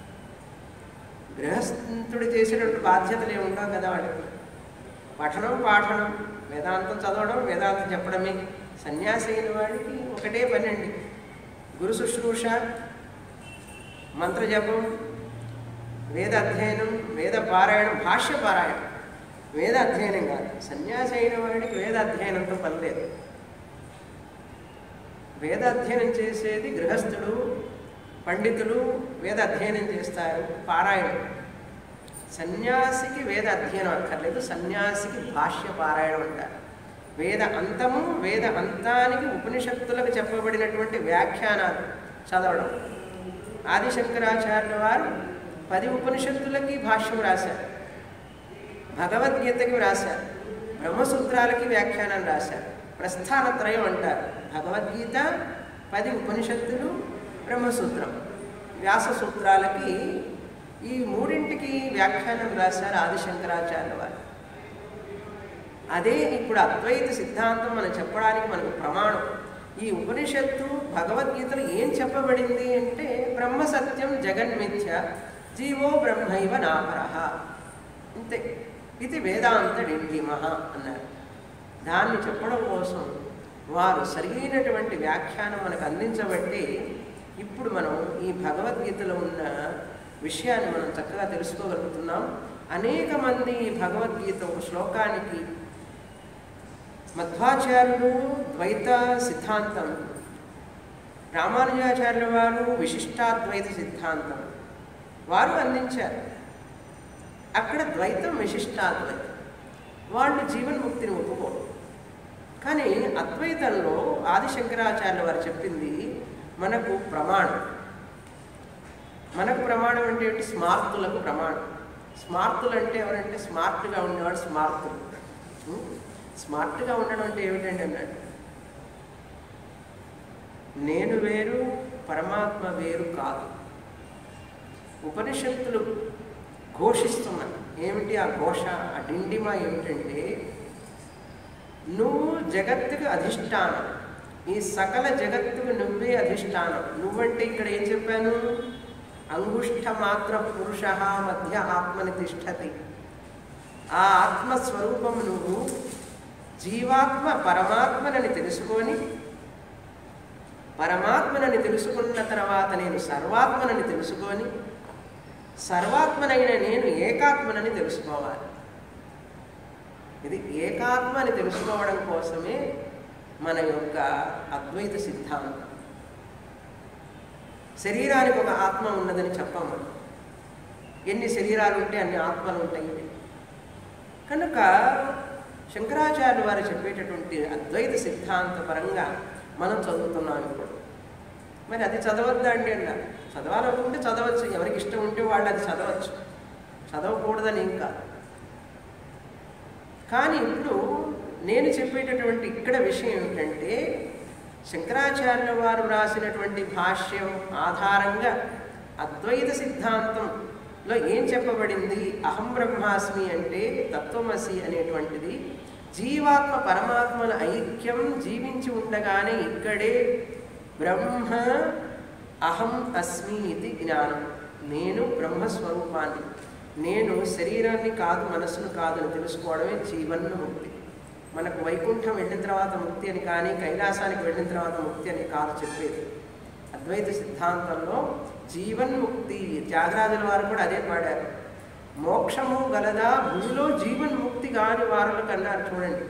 గృహస్థుడు చేసేటువంటి బాధ్యతలు ఏమి ఉండవు కదా వాళ్ళకి. పఠనం పాఠనం, వేదాంతం చదవడం, వేదాంతం చెప్పడమే. సన్యాసి అయిన వాడికి ఒకటే పని అండి, గురు శుశ్రూష, మంత్రజపం, వేద అధ్యయనం, వేద పారాయణం, భాష్య పారాయణం, వేద అధ్యయనం కాదు. సన్యాసి అయిన వాడికి వేద అధ్యయనంతో పని లేదు. వేద అధ్యయనం చేసేది గృహస్థుడు, పండితులు వేద అధ్యయనం చేస్తారు, పారాయణం. సన్యాసికి వేద అధ్యయనం అక్కర్లేదు, సన్యాసికి భాష్య పారాయణం అంటారు. వేద అంతము, వేద అంతానికి ఉపనిషత్తులకు చెప్పబడినటువంటి వ్యాఖ్యానాలు చదవడం. ఆదిశంకరాచార్యుల వారు 10 ఉపనిషత్తులకి భాష్యం రాశారు, భగవద్గీతకి రాశారు, బ్రహ్మసూత్రాలకి వ్యాఖ్యానం రాశారు. ప్రస్థానత్రయం అంటారు, భగవద్గీత, 10 ఉపనిషత్తులు, బ్రహ్మసూత్రం. వ్యాస సూత్రాలకి ఈ 3ంటికి వ్యాఖ్యానం రాశారు ఆదిశంకరాచార్యుల వారు. అదే ఇప్పుడు అద్వైత సిద్ధాంతం మనం చెప్పడానికి మనకు ప్రమాణం. ఈ ఉపనిషత్తు భగవద్గీతలో ఏం చెప్పబడింది అంటే బ్రహ్మ సత్యం జగన్మిథ్య జీవో బ్రహ్మైవ నాపరః, అంతే. ఇది వేదాంత డిండిమః అన్నారు. దాన్ని చెప్పడం కోసం వారు సరైనటువంటి వ్యాఖ్యానం మనకు అందించబట్టి ఇప్పుడు మనం ఈ భగవద్గీతలో ఉన్న విషయాన్ని మనం చక్కగా తెలుసుకోగలుగుతున్నాం. అనేక మంది ఈ భగవద్గీత ఒక శ్లోకానికి మధ్వాచార్యులు ద్వైత సిద్ధాంతం, రామానుజాచార్యుల వారు విశిష్టాద్వైత సిద్ధాంతం వారు అందించారు. అక్కడ ద్వైతం, విశిష్టాద్వైతం, వాళ్ళు జీవన్ముక్తిని ఒప్పుకోరు. కానీ అద్వైతంలో ఆదిశంకరాచార్యుల వారు చెప్పింది మనకు ప్రమాణం. మనకు ప్రమాణం అంటే స్మార్తులకు ప్రమాణం. స్మార్తులు అంటే ఎవరంటే స్మార్ట్గా ఉండేవాడు స్మార్తులు. స్మార్ట్గా ఉండడం అంటే ఏమిటండి అన్నాడు. నేను వేరు పరమాత్మ వేరు కాదు. ఉపనిషత్తులు ఘోషిస్తున్నాయి. ఏమిటి ఆ ఘోష, ఆ డిండిమా ఏమిటంటే, నువ్వు జగత్తుకు అధిష్టానం, ఈ సకల జగత్తుకు నువ్వే అధిష్టానం. నువ్వంటే ఇక్కడ ఏం చెప్పాను, అంగుష్ట మాత్ర పురుష మధ్య ఆత్మని తిష్టతి. ఆ ఆత్మస్వరూపం నువ్వు. జీవాత్మ పరమాత్మనని తెలుసుకొని, పరమాత్మనని తెలుసుకున్న తర్వాత నేను సర్వాత్మనని తెలుసుకొని, సర్వాత్మనైన నేను ఏకాత్మనని తెలుసుకోవాలి. ఇది ఏకాత్మ అని తెలుసుకోవడం కోసమే మన యొక్క అద్వైత సిద్ధాంతం. శరీరానికి ఒక ఆత్మ ఉన్నదని చెప్పాము. ఎన్ని శరీరాలు ఉంటే అన్ని ఆత్మలు ఉంటాయి. కనుక శంకరాచార్యులు వారు చెప్పేటటువంటి అద్వైత సిద్ధాంత పరంగా మనం చదువుతున్నాం ఇప్పుడు. మరి అది చదవద్దా అండి అన్నారు. చదవాలనుకుంటే చదవచ్చు, ఎవరికి ఇష్టం ఉంటే వాళ్ళు అది చదవచ్చు, చదవకూడదని ఇంకా. కానీ ఇప్పుడు నేను చెప్పేటటువంటి ఇక్కడ విషయం ఏమిటంటే, శంకరాచార్యుల వారు రాసినటువంటి భాష్యం ఆధారంగా అద్వైత సిద్ధాంతంలో ఏం చెప్పబడింది, అహం బ్రహ్మాస్మి అంటే తత్వమసి అనేటువంటిది జీవాత్మ పరమాత్మల ఐక్యం జీవించి ఉండగానే ఇక్కడే బ్రహ్మ అహం అస్మి ఇది జ్ఞానం. నేను బ్రహ్మస్వరూపాన్ని, నేను శరీరాన్ని కాదు మనస్సును కాదు అని తెలుసుకోవడమే జీవన్ముక్తి. మనకు వైకుంఠం వెళ్ళిన తర్వాత ముక్తి అని కానీ, కైలాసానికి వెళ్ళిన తర్వాత ముక్తి అని కాదు చెప్పేది. అద్వైత సిద్ధాంతంలో జీవన్ముక్తి, త్యాగరాజుల వారు కూడా అదే పాడారు. మోక్షము గలదా భూమిలో జీవన్ముక్తి కాని వారులకు అన్నారు. చూడండి,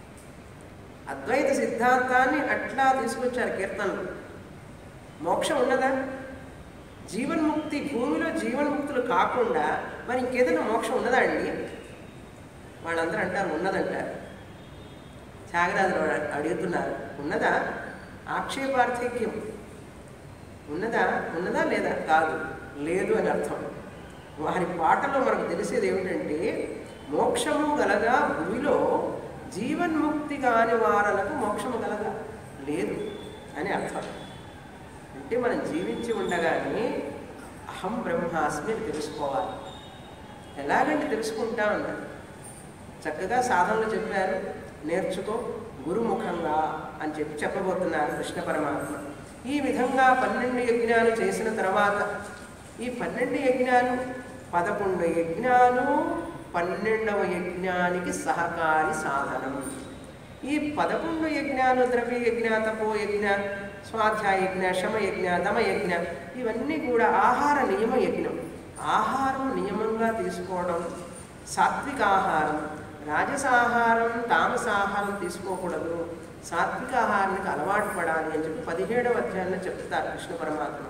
అద్వైత సిద్ధాంతాన్ని అట్లా తీసుకొచ్చారు కీర్తనలు. మోక్షం ఉన్నదా? జీవన్ముక్తి, భూమిలో జీవన్ముక్తులు కాకుండా మరి ఇంకేదైనా మోక్షం ఉన్నదా అండి? వాళ్ళందరూ అంటారు ఉన్నదంటారు. త్యాగరాజులు అడుగుతున్నారు, ఉన్నదా? ఆక్షేపార్థక్యం ఉన్నదా? ఉన్నదా లేదా? కాదు, లేదు అని అర్థం. వారి పాటలో మనకు తెలిసేది ఏమిటంటే, మోక్షము గలగా భూమిలో జీవన్ముక్తి కాని వారలకు మోక్షము గలగా లేదు అని అర్థం. అంటే మనం జీవించి ఉండగానే అహం బ్రహ్మాస్మి అని తెలుసుకోవాలి. ఎలాగంటే తెలుసుకుంటా ఉన్నారు. చక్కగా సాధనలు చెప్పారు, నేర్చుకో గురుముఖంగా అని చెప్పబోతున్నారు కృష్ణ పరమాత్మ. ఈ విధంగా 12 యజ్ఞాలు చేసిన తర్వాత, ఈ 12 యజ్ఞాలు 11 యజ్ఞాలు 12వ యజ్ఞానికి సహకారి సాధనం. ఈ 11 యజ్ఞాలు ద్రవ్య యజ్ఞ, తపో యజ్ఞ, స్వాధ్యాయ యజ్ఞ, శమయజ్ఞ, దమయజ్ఞ, ఇవన్నీ కూడా ఆహార నియమ యజ్ఞం. ఆహారం నియమంగా తీసుకోవడం, సాత్విక ఆహారం, రాజసాహారం తామసాహారం తీసుకోకూడదు, సాత్విక ఆహారానికి అలవాటు పడాలి అని చెప్పి 17వ అధ్యాయంలో చెప్తారు కృష్ణ పరమాత్మ.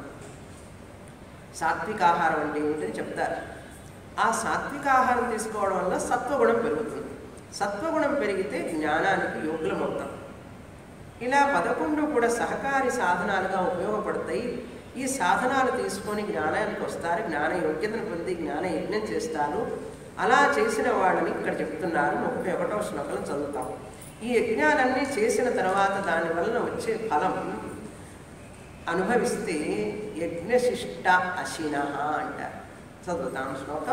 సాత్విక ఆహారం అంటే ఏమిటని చెప్తారు. ఆ సాత్విక ఆహారం తీసుకోవడం వల్ల సత్వగుణం పెరుగుతుంది. సత్వగుణం పెరిగితే జ్ఞానానికి యోగ్యులమవుతాం. ఇలా 11 కూడా సహకారి సాధనాలుగా ఉపయోగపడతాయి. ఈ సాధనాలు తీసుకొని జ్ఞానానికి వస్తారు, జ్ఞాన యోగ్యతను పొంది జ్ఞాన యజ్ఞం చేస్తారు. అలా చేసిన వాళ్ళని ఇక్కడ చెప్తున్నారు. 31వ శ్లోకంలో చదువుతాం. ఈ యజ్ఞాలన్నీ చేసిన తర్వాత దానివల్ల వచ్చే ఫలం అనుభవిస్తే యజ్ఞశిష్ట అశిన అంటారు. చదువుతాం శ్లోకం.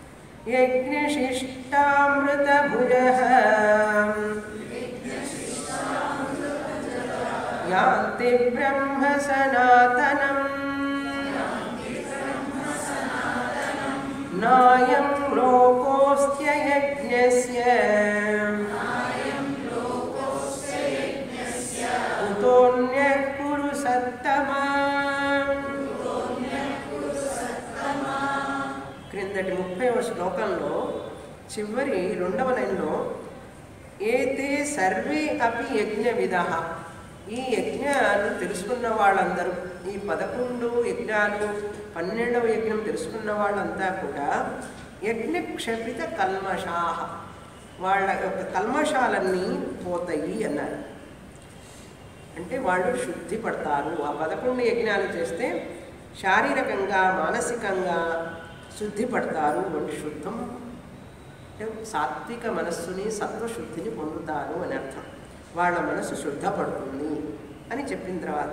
యజ్ఞశిష్టామృతభుజః యాంతి బ్రహ్మ సనాతనం నాయం లోకోస్త్యయజ్ఞస్య కుతోన్యః కురు సత్తమా. క్రిందటి 30వ శ్లోకంలో చివరి 2వ లైన్లో ఏతే సర్వే అపి యజ్ఞ విదః, ఈ యజ్ఞాలు తెలుసుకున్న వాళ్ళందరూ, ఈ 11 యజ్ఞాలు 12వ యజ్ఞం తెలుసుకున్న వాళ్ళంతా కూడా యజ్ఞక్షపిత కల్మషాః, వాళ్ళ యొక్క కల్మషాలన్నీ పోతాయి అన్నారు. అంటే వాళ్ళు శుద్ధి పడతారు. ఆ 11 యజ్ఞాలు చేస్తే శారీరకంగా, మానసికంగా శుద్ధి పడతారు అంటే శుద్ధం అంటే సాత్విక మనస్సుని సత్వశుద్ధిని పొందుతారు అని అర్థం. వాళ్ళ మనసు శుద్ధపడుతుంది అని చెప్పిన తర్వాత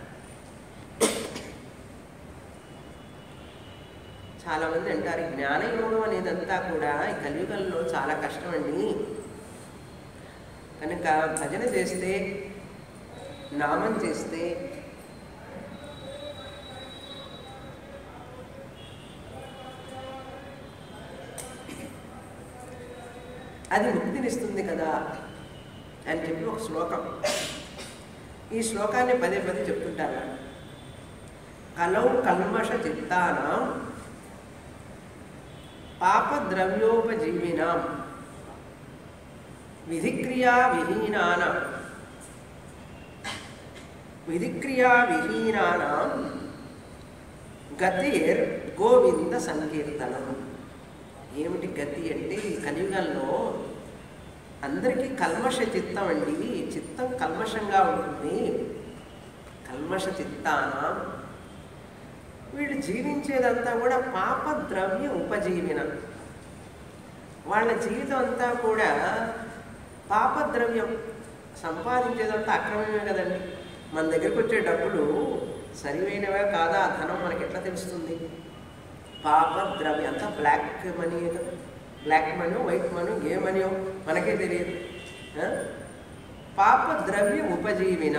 చాలామంది అంటారు జ్ఞానయోగం అనేదంతా కూడా ఈ కలియుగంలో చాలా కష్టమండి, కనుక భజన చేస్తే నామం చేస్తే అది ముక్తినిస్తుంది కదా అని చెప్పి ఒక శ్లోకం. ఈ శ్లోకాన్ని పదే పదే చెప్తుంటారు. కలౌ కల్మష చిత్తానాం పాపద్రవ్యోపజీవినాం విధిక్రియావిహీనానాం గతిర్ గోవింద సంకీర్తనం. ఏమిటి గతి అంటే ఈ కలియుగంలో అందరికీ కల్మష చిత్తం అండి, చిత్తం కల్మషంగా ఉంటుంది. కల్మష చిత్తానం వీళ్ళు జీవించేదంతా కూడా పాపద్రవ్య ఉపజీవన. వాళ్ళ జీవితం అంతా కూడా పాపద్రవ్యం సంపాదించేదంతా అక్రమమే కదండి. మన దగ్గరికి వచ్చే డబ్బులు సరివైనవే కాదా ఆ ధనం మనకి ఎట్లా తెలుస్తుంది? పాపద్రవ్యం అంతా black money, black money white money ఏ మనీయో మనకే తెలియదు. పాపద్రవ్య ఉపజీవిన.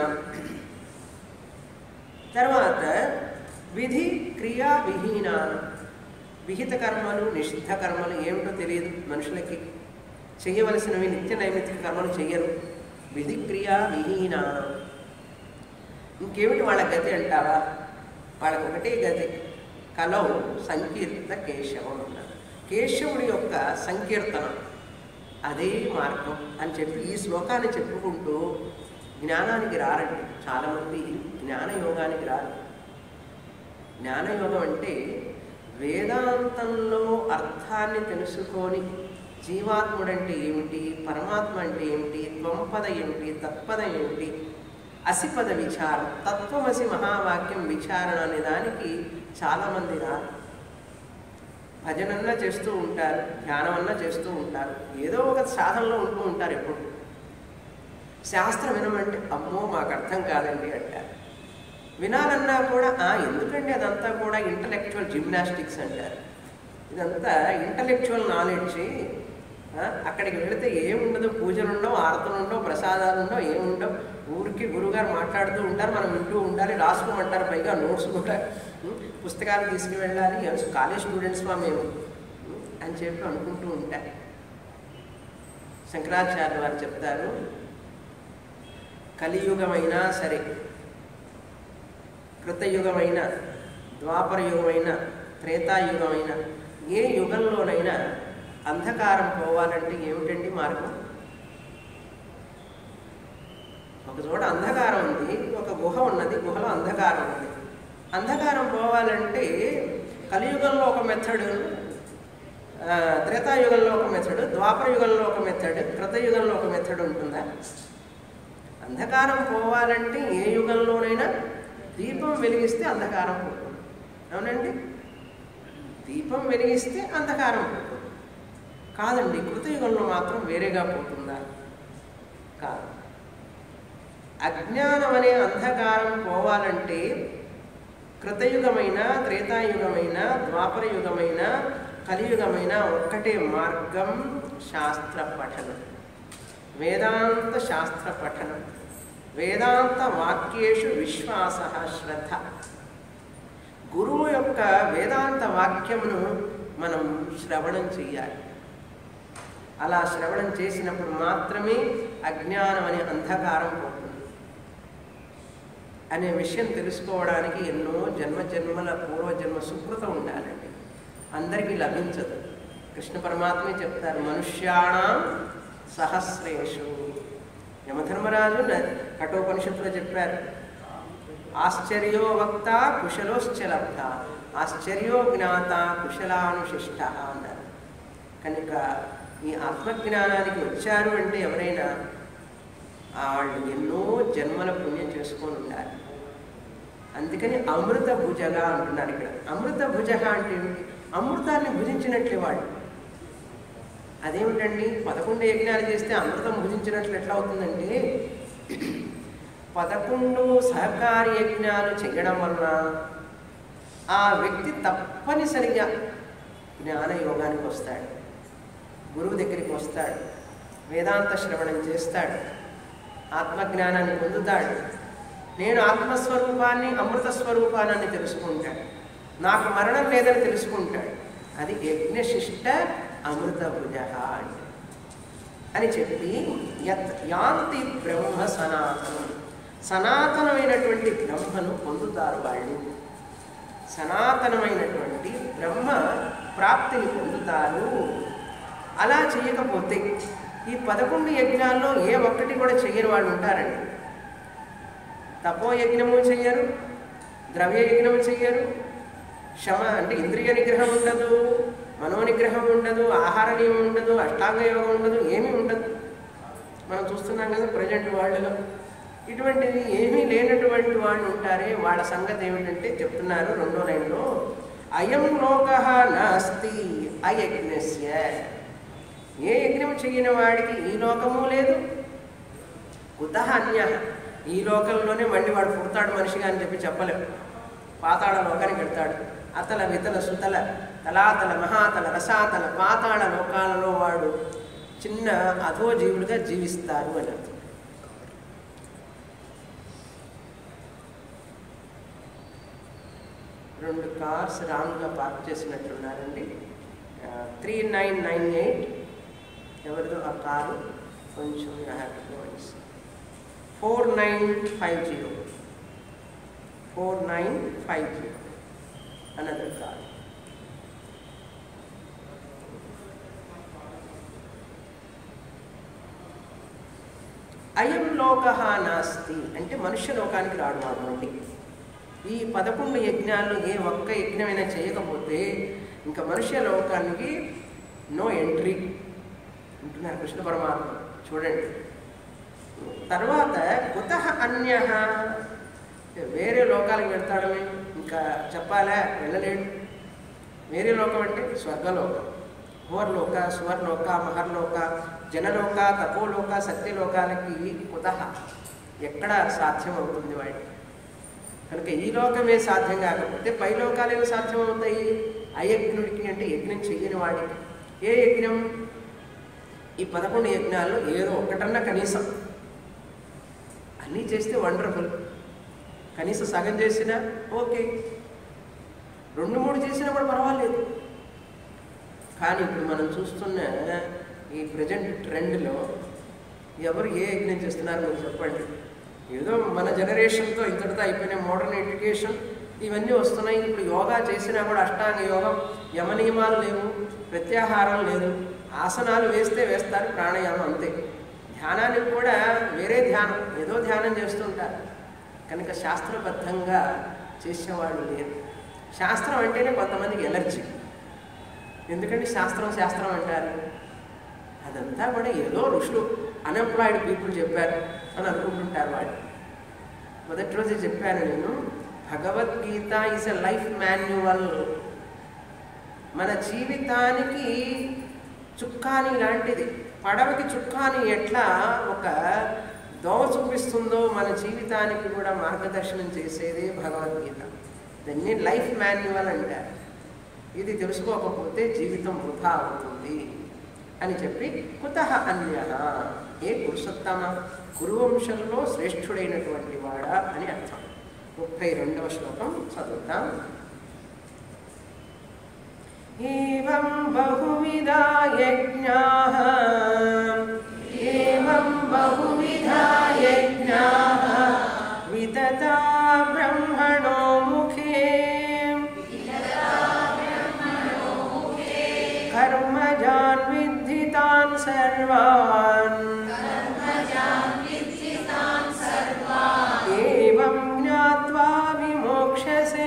తర్వాత విధి క్రియా విహీన. విహిత కర్మలు నిషిద్ధ కర్మలు ఏమిటో తెలియదు మనుషులకి. చెయ్యవలసినవి నిత్య నైమిత్తిక కర్మలు చెయ్యరు. విధి క్రియా విహీన. ఇంకేమిటి వాళ్ళ గతి అంటావా? వాళ్ళకి ఒకటే గతి, కలౌ సంకీర్త కేశవం అన్నారు. కేశవుడి యొక్క సంకీర్తనం అదే మార్గం అని చెప్పి ఈ శ్లోకాన్ని చెప్పుకుంటూ జ్ఞానానికి రారండి చాలామంది. జ్ఞానయోగానికి రారు. జ్ఞానయోగం అంటే వేదాంతంలో అర్థాన్ని తెలుసుకొని జీవాత్ముడంటే ఏమిటి, పరమాత్మ అంటే ఏమిటి, త్వంపద ఏమిటి, తత్పద ఏమిటి, అసిపద విచారం, తత్వమసి మహావాక్యం విచారణ అనే దానికి చాలామంది రారు. భజనన్నా చేస్తూ ఉంటారు, ధ్యానమన్నా చేస్తూ ఉంటారు, ఏదో ఒక సాధనలో ఉంటూ ఉంటారు. ఎప్పుడు శాస్త్రం వినమంటే అమ్మో మాకు అర్థం కాదండి అంటారు. వినాలన్నా కూడా ఎందుకండి అదంతా కూడా ఇంటలెక్చువల్ జిమ్నాస్టిక్స్ అంటారు. ఇదంతా ఇంటలెక్చువల్ నాలెడ్జ్. అక్కడికి వెళితే ఏముండదు, పూజలు ఉండవు, ఆరతులు ఉండవు, ప్రసాదాలు ఉండవు, ఏముండవు. ఊరికి గురువుగారు మాట్లాడుతూ ఉంటారు, మనం వింటూ ఉండాలి, రాసుకోమంటారు, పైగా నోట్స్ కూడా పుస్తకాలు తీసుకువెళ్ళాలి. కాలేజ్ స్టూడెంట్స్ మా మేము అని చెప్పి అనుకుంటూ ఉంటారు. శంకరాచార్య వారు చెప్తారు, కలియుగమైనా సరే, కృతయుగమైన, ద్వాపర యుగమైన, త్రేతాయుగమైన, ఏ యుగంలోనైనా అంధకారం పోవాలంటే ఏమిటండి మార్గం? ఒక చోట అంధకారం ఉంది, ఒక గుహ ఉన్నది, గుహలో అంధకారం ఉంది. అంధకారం పోవాలంటే కలియుగంలో ఒక మెథడ్, త్రేతాయుగంలో ఒక మెథడ్, ద్వాపర యుగంలో ఒక మెథడ్, కృతయుగంలో ఒక మెథడ్ ఉంటుందా? అంధకారం పోవాలంటే ఏ యుగంలోనైనా దీపం వెలిగిస్తే అంధకారం పోతుంది. అవునండి, దీపం వెలిగిస్తే అంధకారం పోతుంది. కాదండి, కృతయుగంలో మాత్రం వేరేగా పోతుందా? కాదు. అజ్ఞానం అనే అంధకారం పోవాలంటే కృతయుగమైన, త్రేతాయుగమైన, ద్వాపర యుగమైన, కలియుగమైన ఒక్కటే మార్గం, శాస్త్ర పఠనం, వేదాంత శాస్త్ర పఠనం, వేదాంత వాక్యేషు విశ్వాస శ్రద్ధ. గురువు యొక్క వేదాంత వాక్యమును మనం శ్రవణం చేయాలి. అలా శ్రవణం చేసినప్పుడు మాత్రమే అజ్ఞానం అనే అంధకారం పోతుంది. అనే విషయం తెలుసుకోవడానికి ఎన్నో జన్మజన్మల పూర్వజన్మ సుకృతం ఉండాలండి. అందరికీ లభించదు. కృష్ణ పరమాత్మే చెప్తారు, మనుష్యాణం సహస్రేషు. యమధర్మరాజు కఠోపనిషత్తులో చెప్పారు, ఆశ్చర్యో వక్త కుశలోశ్చలబ్ధ, ఆశ్చర్యో జ్ఞాత కుశలానుశిష్ట అన్నారు. కనుక ఈ ఆత్మజ్ఞానానికి వచ్చారు అంటే ఎవరైనా వాళ్ళు ఎన్నో జన్మల పుణ్యం చేసుకొని ఉండాలి. అందుకని అమృత భుజగా అంటున్నారు ఇక్కడ. అమృత భుజగా అంటే అమృతాన్ని భుజించినట్లే వాడు. అదేమిటండి 11 యజ్ఞాలు చేస్తే అమృతం భుజించినట్లు ఎట్లా అవుతుందంటే 11 సహకారి యజ్ఞాలు చేయడం వలన ఆ వ్యక్తి తప్పనిసరిగా జ్ఞానయోగానికి వస్తాడు, గురువు దగ్గరికి వస్తాడు, వేదాంత శ్రవణం చేస్తాడు, ఆత్మజ్ఞానాన్ని పొందుతాడు. నేను ఆత్మస్వరూపాన్ని అమృత స్వరూపాన్ని తెలుసుకుంటాడు, నాకు మరణం లేదని తెలుసుకుంటాడు. అది యజ్ఞశిష్ట అమృత భుజ అని చెప్పి యాంతి బ్రహ్మ సనాతనం, సనాతనమైనటువంటి బ్రహ్మను పొందుతారు వాళ్ళు. సనాతనమైనటువంటి బ్రహ్మ ప్రాప్తిని పొందుతారు. అలా చేయకపోతే ఈ 11 యజ్ఞాల్లో ఏ ఒక్కటి కూడా చెయ్యని వాళ్ళు ఉంటారండి. తపో యజ్ఞము చెయ్యరు, ద్రవ్య యజ్ఞము చెయ్యరు, శమ అంటే ఇంద్రియ నిగ్రహం ఉండదు, మనోనిగ్రహం ఉండదు, ఆహార నియమం ఉండదు, అష్టాంగ యోగం ఉండదు, ఏమీ ఉండదు. మనం చూస్తున్నాం కదా ప్రజెంట్ వాళ్ళలో ఇటువంటివి ఏమీ లేనటువంటి వాళ్ళు ఉంటారే. వాళ్ళ సంగతి ఏమిటంటే చెప్తున్నారు 2వ లైన్లో, అయం లోకః నాస్తి అయజ్ఞస్య. ఏ యజ్ఞం చెయ్యని వాడికి ఈ లోకము లేదు, కుతః అన్యః, ఈ లోకంలోనే మళ్ళీ వాడు పుడతాడు మనిషిగా అని చెప్పి చెప్పలేము. పాతాళ లోకానికి వెళ్తాడు. అతల వితల సుతల తలాతల మహాతల రసాతల పాతాళ లోకాలలో వాడు చిన్న అధోజీవులుగా జీవిస్తారు అని అర్థం. రెండు కార్స్ రాంగ్గా పార్క్ చేసినట్లున్నారండి. 3998 ఎవరిదో ఆ కారు కొంచెం 4950 4950 అనదర్ కార్. అయం లోకః నాస్తి అంటే మనుష్య లోకానికి రాడు వాడు. ఈ 11 యజ్ఞాల్లో ఏ ఒక్క యజ్ఞమైనా చేయకపోతే ఇంకా మనుష్య లోకానికి నో ఎంట్రీ అంటున్నారు కృష్ణ పరమాత్మ. చూడండి తర్వాత కుతః అన్యః, వేరే లోకాలకు వెళ్తాడమే ఇంకా చెప్పాలా, వెళ్ళలేడు. వేరే లోకం అంటే స్వర్గలోకం, భూవర్లోక, సువర్లోక, మహర్లోక, జనలోక, తపోలోక, సత్యలోకాలకి కుతః ఎక్కడ సాధ్యం అవుతుంది వాడికి. కనుక ఈ లోకమే సాధ్యం కాకపోతే పై లోకాలేమి సాధ్యం అవుతాయి అయజ్ఞుడికి అంటే యజ్ఞం చెయ్యని వాడికి. ఏ యజ్ఞం? ఈ 11 యజ్ఞాల్లో ఏదో ఒకటన్నా కనీసం, అన్నీ చేస్తే వండర్ఫుల్, కనీసం సగం చేసినా ఓకే, 2-3 చేసినా కూడా పర్వాలేదు. కానీ ఇప్పుడు మనం చూస్తున్న ఈ ప్రజెంట్ ట్రెండ్లో ఎవరు ఏ యజ్ఞం చేస్తున్నారో మీరు చెప్పండి. ఏదో మన జనరేషన్తో ఇంతటితో అయిపోయిన మోడర్న్ ఎడ్యుకేషన్ ఇవన్నీ వస్తున్నాయి. ఇప్పుడు యోగా చేసినా కూడా అష్టాంగ యోగం, యమనియమాలు లేవు, ప్రత్యాహారం లేదు, ఆసనాలు వేస్తే వేస్తారు, ప్రాణాయామం అంతే. ధ్యానానికి కూడా వేరే ధ్యానం, ఏదో ధ్యానం చేస్తుంటారు. కనుక శాస్త్రబద్ధంగా చేసేవాళ్ళు లేరు. శాస్త్రం అంటేనే కొంతమందికి ఎలర్జీ. ఎందుకంటే శాస్త్రం శాస్త్రం అంటారు. అదంతా కూడా ఏదో ఋషులు అన్ఎంప్లాయిడ్ పీపుల్ చెప్పారు అని అనుకుంటుంటారు వాళ్ళు. మొదటి రోజే చెప్పాను నేను, Bhagavad Gita is a life manual. మన జీవితానికి చుక్కాని లాంటిది. పడవకి చుక్కాని ఎట్లా ఒక దోవ చూపిస్తుందో మన జీవితానికి కూడా మార్గదర్శనం చేసేదే భగవద్గీత. దాన్ని లైఫ్ మాన్యువల్ అంటారు. ఇది తెలుసుకోకపోతే జీవితం వృధా అవుతుంది అని చెప్పి కుతః అన్యః, ఏ పురుషోత్తమ కురువంశంలో శ్రేష్ఠుడైనటువంటి వాడా అని అర్థం. 32వ శ్లోకం చదువుతాం. ఏవం బహువిధా యజ్ఞాః వితతా బ్రహ్మణో ముఖే కర్మజాన్ విద్ధితాన్ సర్వాన్ ఏవం జ్ఞాత్వా విమోక్షసే.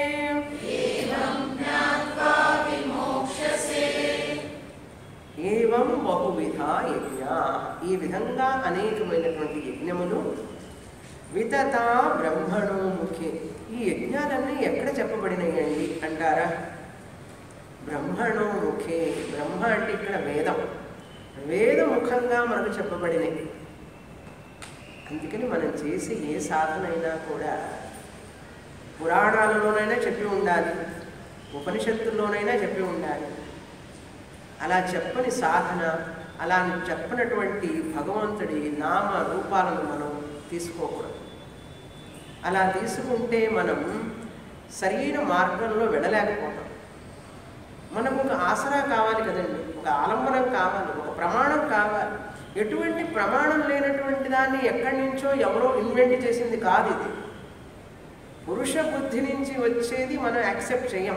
ఏవం బహువిధ యజ్ఞా, ఈ విధంగా అనేకమైనటువంటి యజ్ఞములు వితతా బ్రహ్మణో ముఖే. ఈ యజ్ఞాలన్నీ ఎక్కడ చెప్పబడినాయండి అంటారా? బ్రహ్మణో ముఖే. బ్రహ్మ అంటే ఇక్కడ వేదం, వేదముఖంగా మనకు చెప్పబడినవి. అందుకని మనం చేసే ఏ సాధన అయినా కూడా పురాణాలలోనైనా చెప్పి ఉండాలి, ఉపనిషత్తుల్లోనైనా చెప్పి ఉండాలి. అలా చెప్పని సాధన, అలా చెప్పనటువంటి భగవంతుడి నామ రూపాలను మనం తీసుకోకూడదు. అలా తీసుకుంటే మనం సరైన మార్గంలో వెళ్ళలేకపోతాం. మనకు ఒక ఆసరా కావాలి కదండి, ఒక ఆలంబనం కావాలి, ఒక ప్రమాణం కావాలి. ఎటువంటి ప్రమాణం లేనటువంటి దాన్ని ఎక్కడి నుంచో ఎవరో ఇన్వెంట్ చేసింది కాదు ఇది. పురుష బుద్ధి నుంచి వచ్చేది మనం యాక్సెప్ట్ చేయం.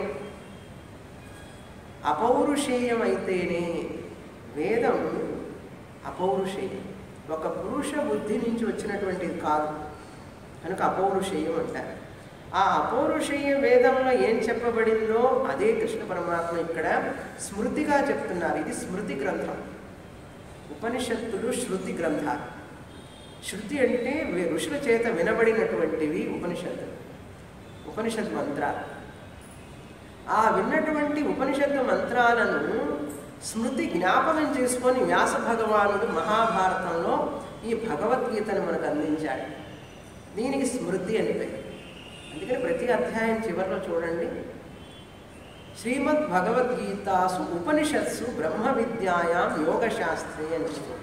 అపౌరుషేయం అయితేనే వేదం అపౌరుషేయం, ఒక పురుష బుద్ధి నుంచి వచ్చినటువంటిది కాదు కనుక అపౌరుషేయం అంటారు. ఆ అపౌరుషేయ వేదంలో ఏం చెప్పబడిందో అదే కృష్ణ పరమాత్మ ఇక్కడ స్మృతిగా చెప్తున్నారు. ఇది స్మృతి గ్రంథం. ఉపనిషత్తులు శృతి గ్రంథాలు. శృతి అంటే ఋషుల చేత వినబడినటువంటివి ఉపనిషత్తులు, ఉపనిషత్ మంత్రాలు. ఆ విన్నటువంటి ఉపనిషత్తు మంత్రాలను స్మృతి జ్ఞాపకం చేసుకొని వ్యాస భగవానుడు మహాభారతంలో ఈ భగవద్గీతను మనకు అందించాడు. దీనికి స్మృతి అని పేరు. అందుకని ప్రతి అధ్యాయం చివరిలో చూడండి, శ్రీమద్ భగవద్గీతాసు ఉపనిషత్సు బ్రహ్మ విద్యాయాం యోగశాస్త్రే అని చెప్తుంది.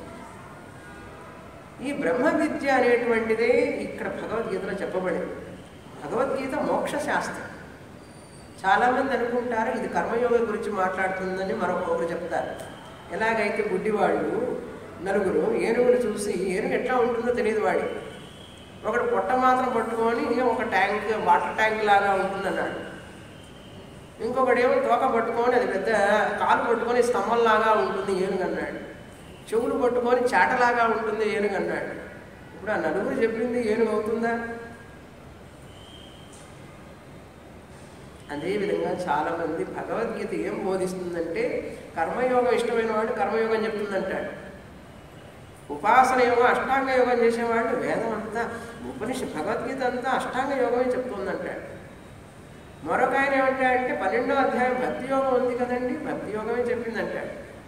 ఈ బ్రహ్మ విద్య అనేటువంటిదే ఇక్కడ భగవద్గీతలో చెప్పబడింది. భగవద్గీత మోక్ష శాస్త్రం. చాలామంది అనుకుంటారు ఇది కర్మయోగం గురించి మాట్లాడుతుందని మరొకరు చెప్తారు. ఎలాగైతే గుడ్డివాళ్ళు నలుగురు ఏనుగును చూసి ఏనుగు ఎట్లా ఉంటుందో తెలియదు వాడి, ఒకడు పొట్ట మాత్రం పట్టుకొని ఒక ట్యాంక్, వాటర్ ట్యాంక్ లాగా ఉంటుందన్నాడు. ఇంకొకడేమో తోక పట్టుకొని అది పెద్ద కాలు పట్టుకొని స్తంభంలాగా ఉంటుంది ఏనుగు అన్నాడు. చెవులు పట్టుకొని చాటలాగా ఉంటుంది ఏనుగు అన్నాడు. ఇప్పుడు ఆ నలుగురు చెప్పింది ఏనుగు అవుతుందా? అదేవిధంగా చాలామంది భగవద్గీత ఏం బోధిస్తుందంటే కర్మయోగం ఇష్టమైన వాడు కర్మయోగం చెప్తుందంటాడు, ఉపాసన యోగం అష్టాంగ యోగం చేసేవాడు వేదం అంతా భగవద్గీత అంతా అష్టాంగ యోగమే చెప్తుందంటాడు. మరొక ఆయన ఏమంటాడంటే 12వ అధ్యాయం భక్తి యోగం ఉంది కదండి, భక్తి యోగమే చెప్పిందంటాడు.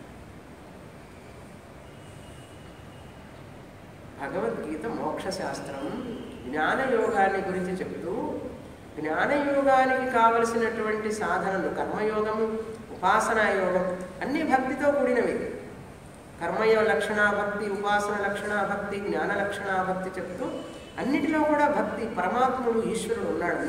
భగవద్గీత మోక్షశాస్త్రం జ్ఞానయోగాన్ని గురించి చెప్తూ జ్ఞానయోగానికి కావలసినటువంటి సాధనలు కర్మయోగము, ఉపాసనా యోగం అన్నీ భక్తితో కూడినవి. కర్మయోగ లక్షణాభక్తి, ఉపాసన లక్షణాభక్తి, జ్ఞాన లక్షణాభక్తి చెప్తూ అన్నిటిలో కూడా భక్తి, పరమాత్ముడు ఈశ్వరుడు ఉన్నాడు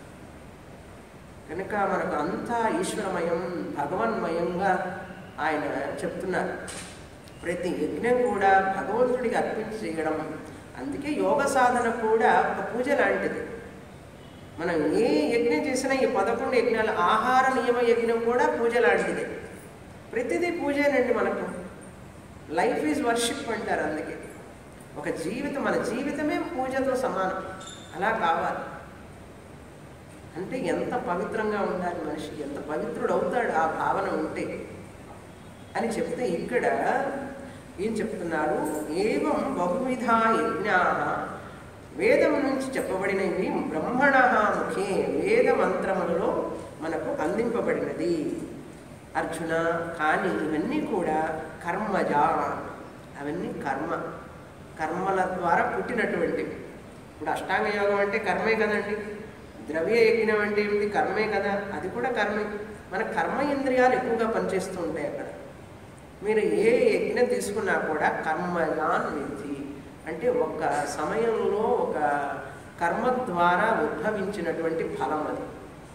కనుక మనకు అంతా ఈశ్వరమయం భగవన్మయంగా ఆయన చెప్తున్నారు. ప్రతి యజ్ఞం కూడా భగవంతుడికి అర్పించి చేయడం. అందుకే యోగ సాధన కూడా ఒక పూజ లాంటిది. మనం ఏ యజ్ఞం చేసినా ఈ 11 యజ్ఞాలు, ఆహార నియమ యజ్ఞం కూడా పూజ లాంటిదే. ప్రతిదీ పూజేనండి. మనకు లైఫ్ ఈజ్ వర్షిప్ అంటారు. అందుకే ఒక జీవితం, మన జీవితమే పూజతో సమానం. అలా కావాలి అంటే ఎంత పవిత్రంగా ఉండాలి మనిషి, ఎంత పవిత్రుడు అవుతాడు ఆ భావన ఉంటే అని చెప్తే ఇక్కడ ఏం చెప్తున్నారు, ఏవం బహువిధ యజ్ఞా వేదం నుంచి చెప్పబడినవి బ్రహ్మణ ముఖే వేద మంత్రములలో మనకు అందింపబడినది. అర్జున కానీ ఇవన్నీ కూడా కర్మజా, అవన్నీ కర్మల ద్వారా పుట్టినటువంటివి. ఇప్పుడు అష్టాంగ యోగం అంటే కర్మే కదండి, ద్రవ్య యజ్ఞం అంటే ఏమిటి, కర్మే కదా, అది కూడా కర్మే. మన కర్మ ఇంద్రియాలు ఎక్కువగా పనిచేస్తూ ఉంటాయి అక్కడ. మీరు ఏ యజ్ఞం తీసుకున్నా కూడా కర్మయాన్ విద్ధి అంటే ఒక సమయంలో ఒక కర్మ ద్వారా ఉద్భవించినటువంటి ఫలం అది.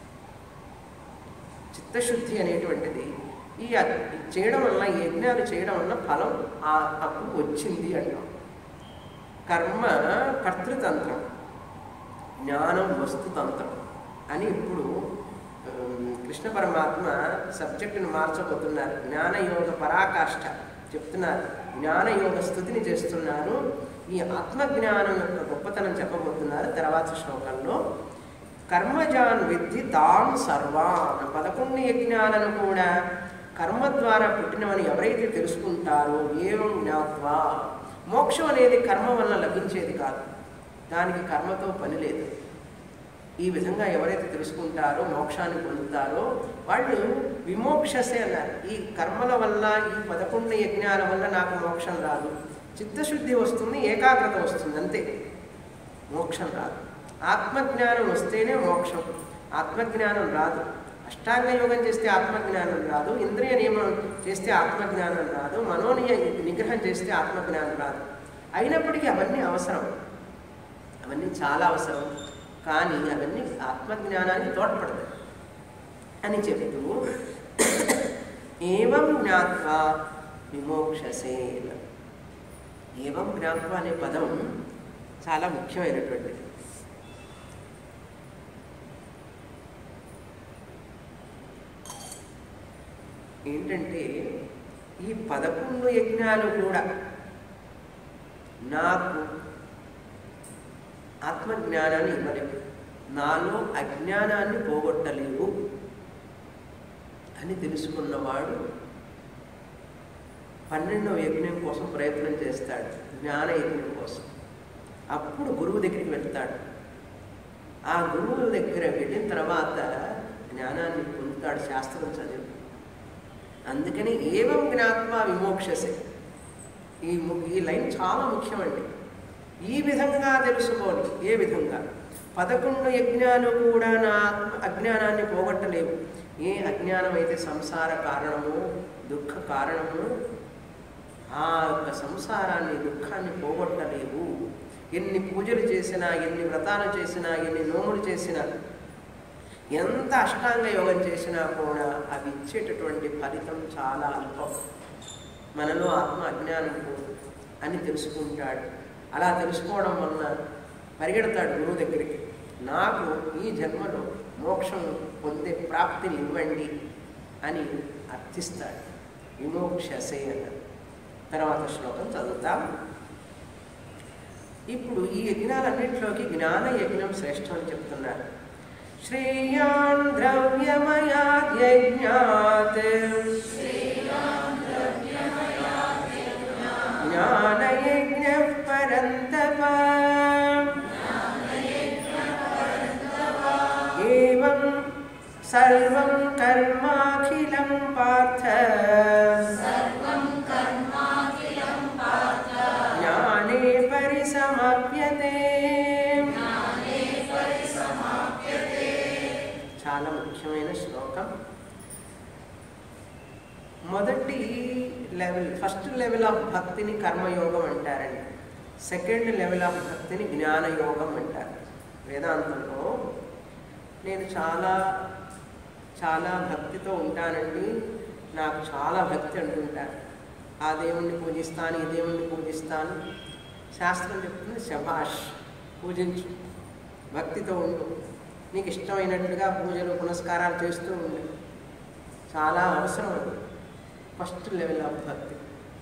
చిత్తశుద్ధి అనేటువంటిది ఈ చేయడం వల్ల, యజ్ఞాలు చేయడం వల్ల ఫలం అప్పుడు వచ్చింది అంటాం. కర్మ కర్తృతంత్రం, జ్ఞానం వస్తుతంత్రం అని ఇప్పుడు కృష్ణ పరమాత్మ సబ్జెక్టును మార్చబోతున్నారు. జ్ఞానయోగ పరాకాష్ఠ చెప్తున్నారు, జ్ఞానయోగ స్థుతిని చేస్తున్నారు. ఈ ఆత్మజ్ఞానం యొక్క గొప్పతనం చెప్పబోతున్నారు తర్వాత శ్లోకంలో. కర్మజాన్ విద్ధి తాం సర్వాన్, 11 యజ్ఞాలను కూడా కర్మ ద్వారా పుట్టినవని ఎవరైతే తెలుసుకుంటారో, ఏవం జ్ఞాత్వా, మోక్షం అనేది కర్మ వల్ల లభించేది కాదు, దానికి కర్మతో పని లేదు. ఈ విధంగా ఎవరైతే తెలుసుకుంటారో మోక్షాన్ని పొందుతారో వాళ్ళు విమోక్షసే అన్నారు. ఈ కర్మల వల్ల, ఈ 11 యజ్ఞాల వల్ల నాకు మోక్షం రాదు, చిత్తశుద్ధి వస్తుంది, ఏకాగ్రత వస్తుంది, అంతే, మోక్షం రాదు. ఆత్మజ్ఞానం వస్తేనే మోక్షం. ఆత్మజ్ఞానం రాదు. అష్టాంగ యోగం చేస్తే ఆత్మజ్ఞానం రాదు, ఇంద్రియ నియమం చేస్తే ఆత్మజ్ఞానం రాదు, నిగ్రహం చేస్తే ఆత్మజ్ఞానం రాదు. అయినప్పటికీ అవన్నీ అవసరం, అవన్నీ చాలా అవసరం. కానీ అవన్నీ ఆత్మజ్ఞానానికి తోడ్పడతాయి అని చెబుతూ ఏవం జ్ఞాత్వా విమోక్షసే. ఏవం జ్ఞాత్వా అనే పదం చాలా ముఖ్యమైనటువంటిది. ఏంటంటే ఈ 11 యజ్ఞాలు కూడా నాకు ఆత్మజ్ఞానాన్ని ఇవ్వలేవు, నాలో అజ్ఞానాన్ని పోగొట్టలేవు అని తెలుసుకున్నవాడు 12వ యజ్ఞం కోసం ప్రయత్నం చేస్తాడు, జ్ఞాన యజ్ఞం కోసం. అప్పుడు గురువు దగ్గరికి వెళ్తాడు. ఆ గురువు దగ్గర వెళ్ళిన తర్వాత జ్ఞానాన్ని పొందుతాడు, శాస్త్రం చదివి. అందుకని ఏవం జ్ఞాత్వా విమోక్షసే, ఈ లైన్ చాలా ముఖ్యమండి. ఈ విధంగా తెలుసుకోవాలి. ఏ విధంగా? 11 యజ్ఞాలు కూడా నా అజ్ఞానాన్ని పోగొట్టలేవు. ఏ అజ్ఞానం అయితే సంసార కారణము, దుఃఖ కారణము, ఆ యొక్క సంసారాన్ని, దుఃఖాన్ని పోగొట్టలేవు. ఎన్ని పూజలు చేసినా, ఎన్ని వ్రతాలు చేసినా, ఎన్ని నోములు చేసినా, ఎంత అష్టాంగ యోగం చేసినా కూడా అవి ఇచ్చేటటువంటి ఫలితం చాలా అల్పం. మనలో ఆత్మ అజ్ఞానం అని తెలుసుకుంటాడు. అలా తెలుసుకోవడం వలన పరిగెడతాడు గురువు దగ్గరికి. నాకు ఈ జన్మలో మోక్షం పొందే ప్రాప్తిని ఇవ్వండి అని అర్థిస్తాడు. విమోక్షసే అన్నారు. తర్వాత శ్లోకం చదువుతాం. ఇప్పుడు ఈ యజ్ఞాలన్నింటిలోకి జ్ఞాన యజ్ఞం శ్రేష్టం అని చెప్తున్నారు. శ్రేయాన్ ద్రవ్యమయాద్ యజ్ఞాత్ జ్ఞానయజ్ఞః పరంతప ఏవం సర్వం కర్మాఖిలం పార్థ జ్ఞానే పరిసమాప్యతే. చాలా ముఖ్యమైన శ్లోకం. మొదటి లెవెల్, ఫస్ట్ లెవెల్ ఆఫ్ భక్తిని కర్మయోగం అంటారండి. సెకండ్ లెవెల్ ఆఫ్ భక్తిని జ్ఞానయోగం అంటారు. వేదాంతంలో నేను చాలా చాలా భక్తితో ఉంటానండి, నాకు చాలా భక్తి అంటుంటాను. ఆ దేవుణ్ణి పూజిస్తాను, ఈ దేవుణ్ణి పూజిస్తాను. శాస్త్రం చెప్తుంది శభాష్, పూజించు, భక్తితో ఉండు, నీకు ఇష్టమైనట్లుగా పూజలు పునస్కారాలు చేస్తూ ఉండు. చాలా అవసరం అది. ఫస్ట్ లెవెల్ ఆఫ్ భక్తి.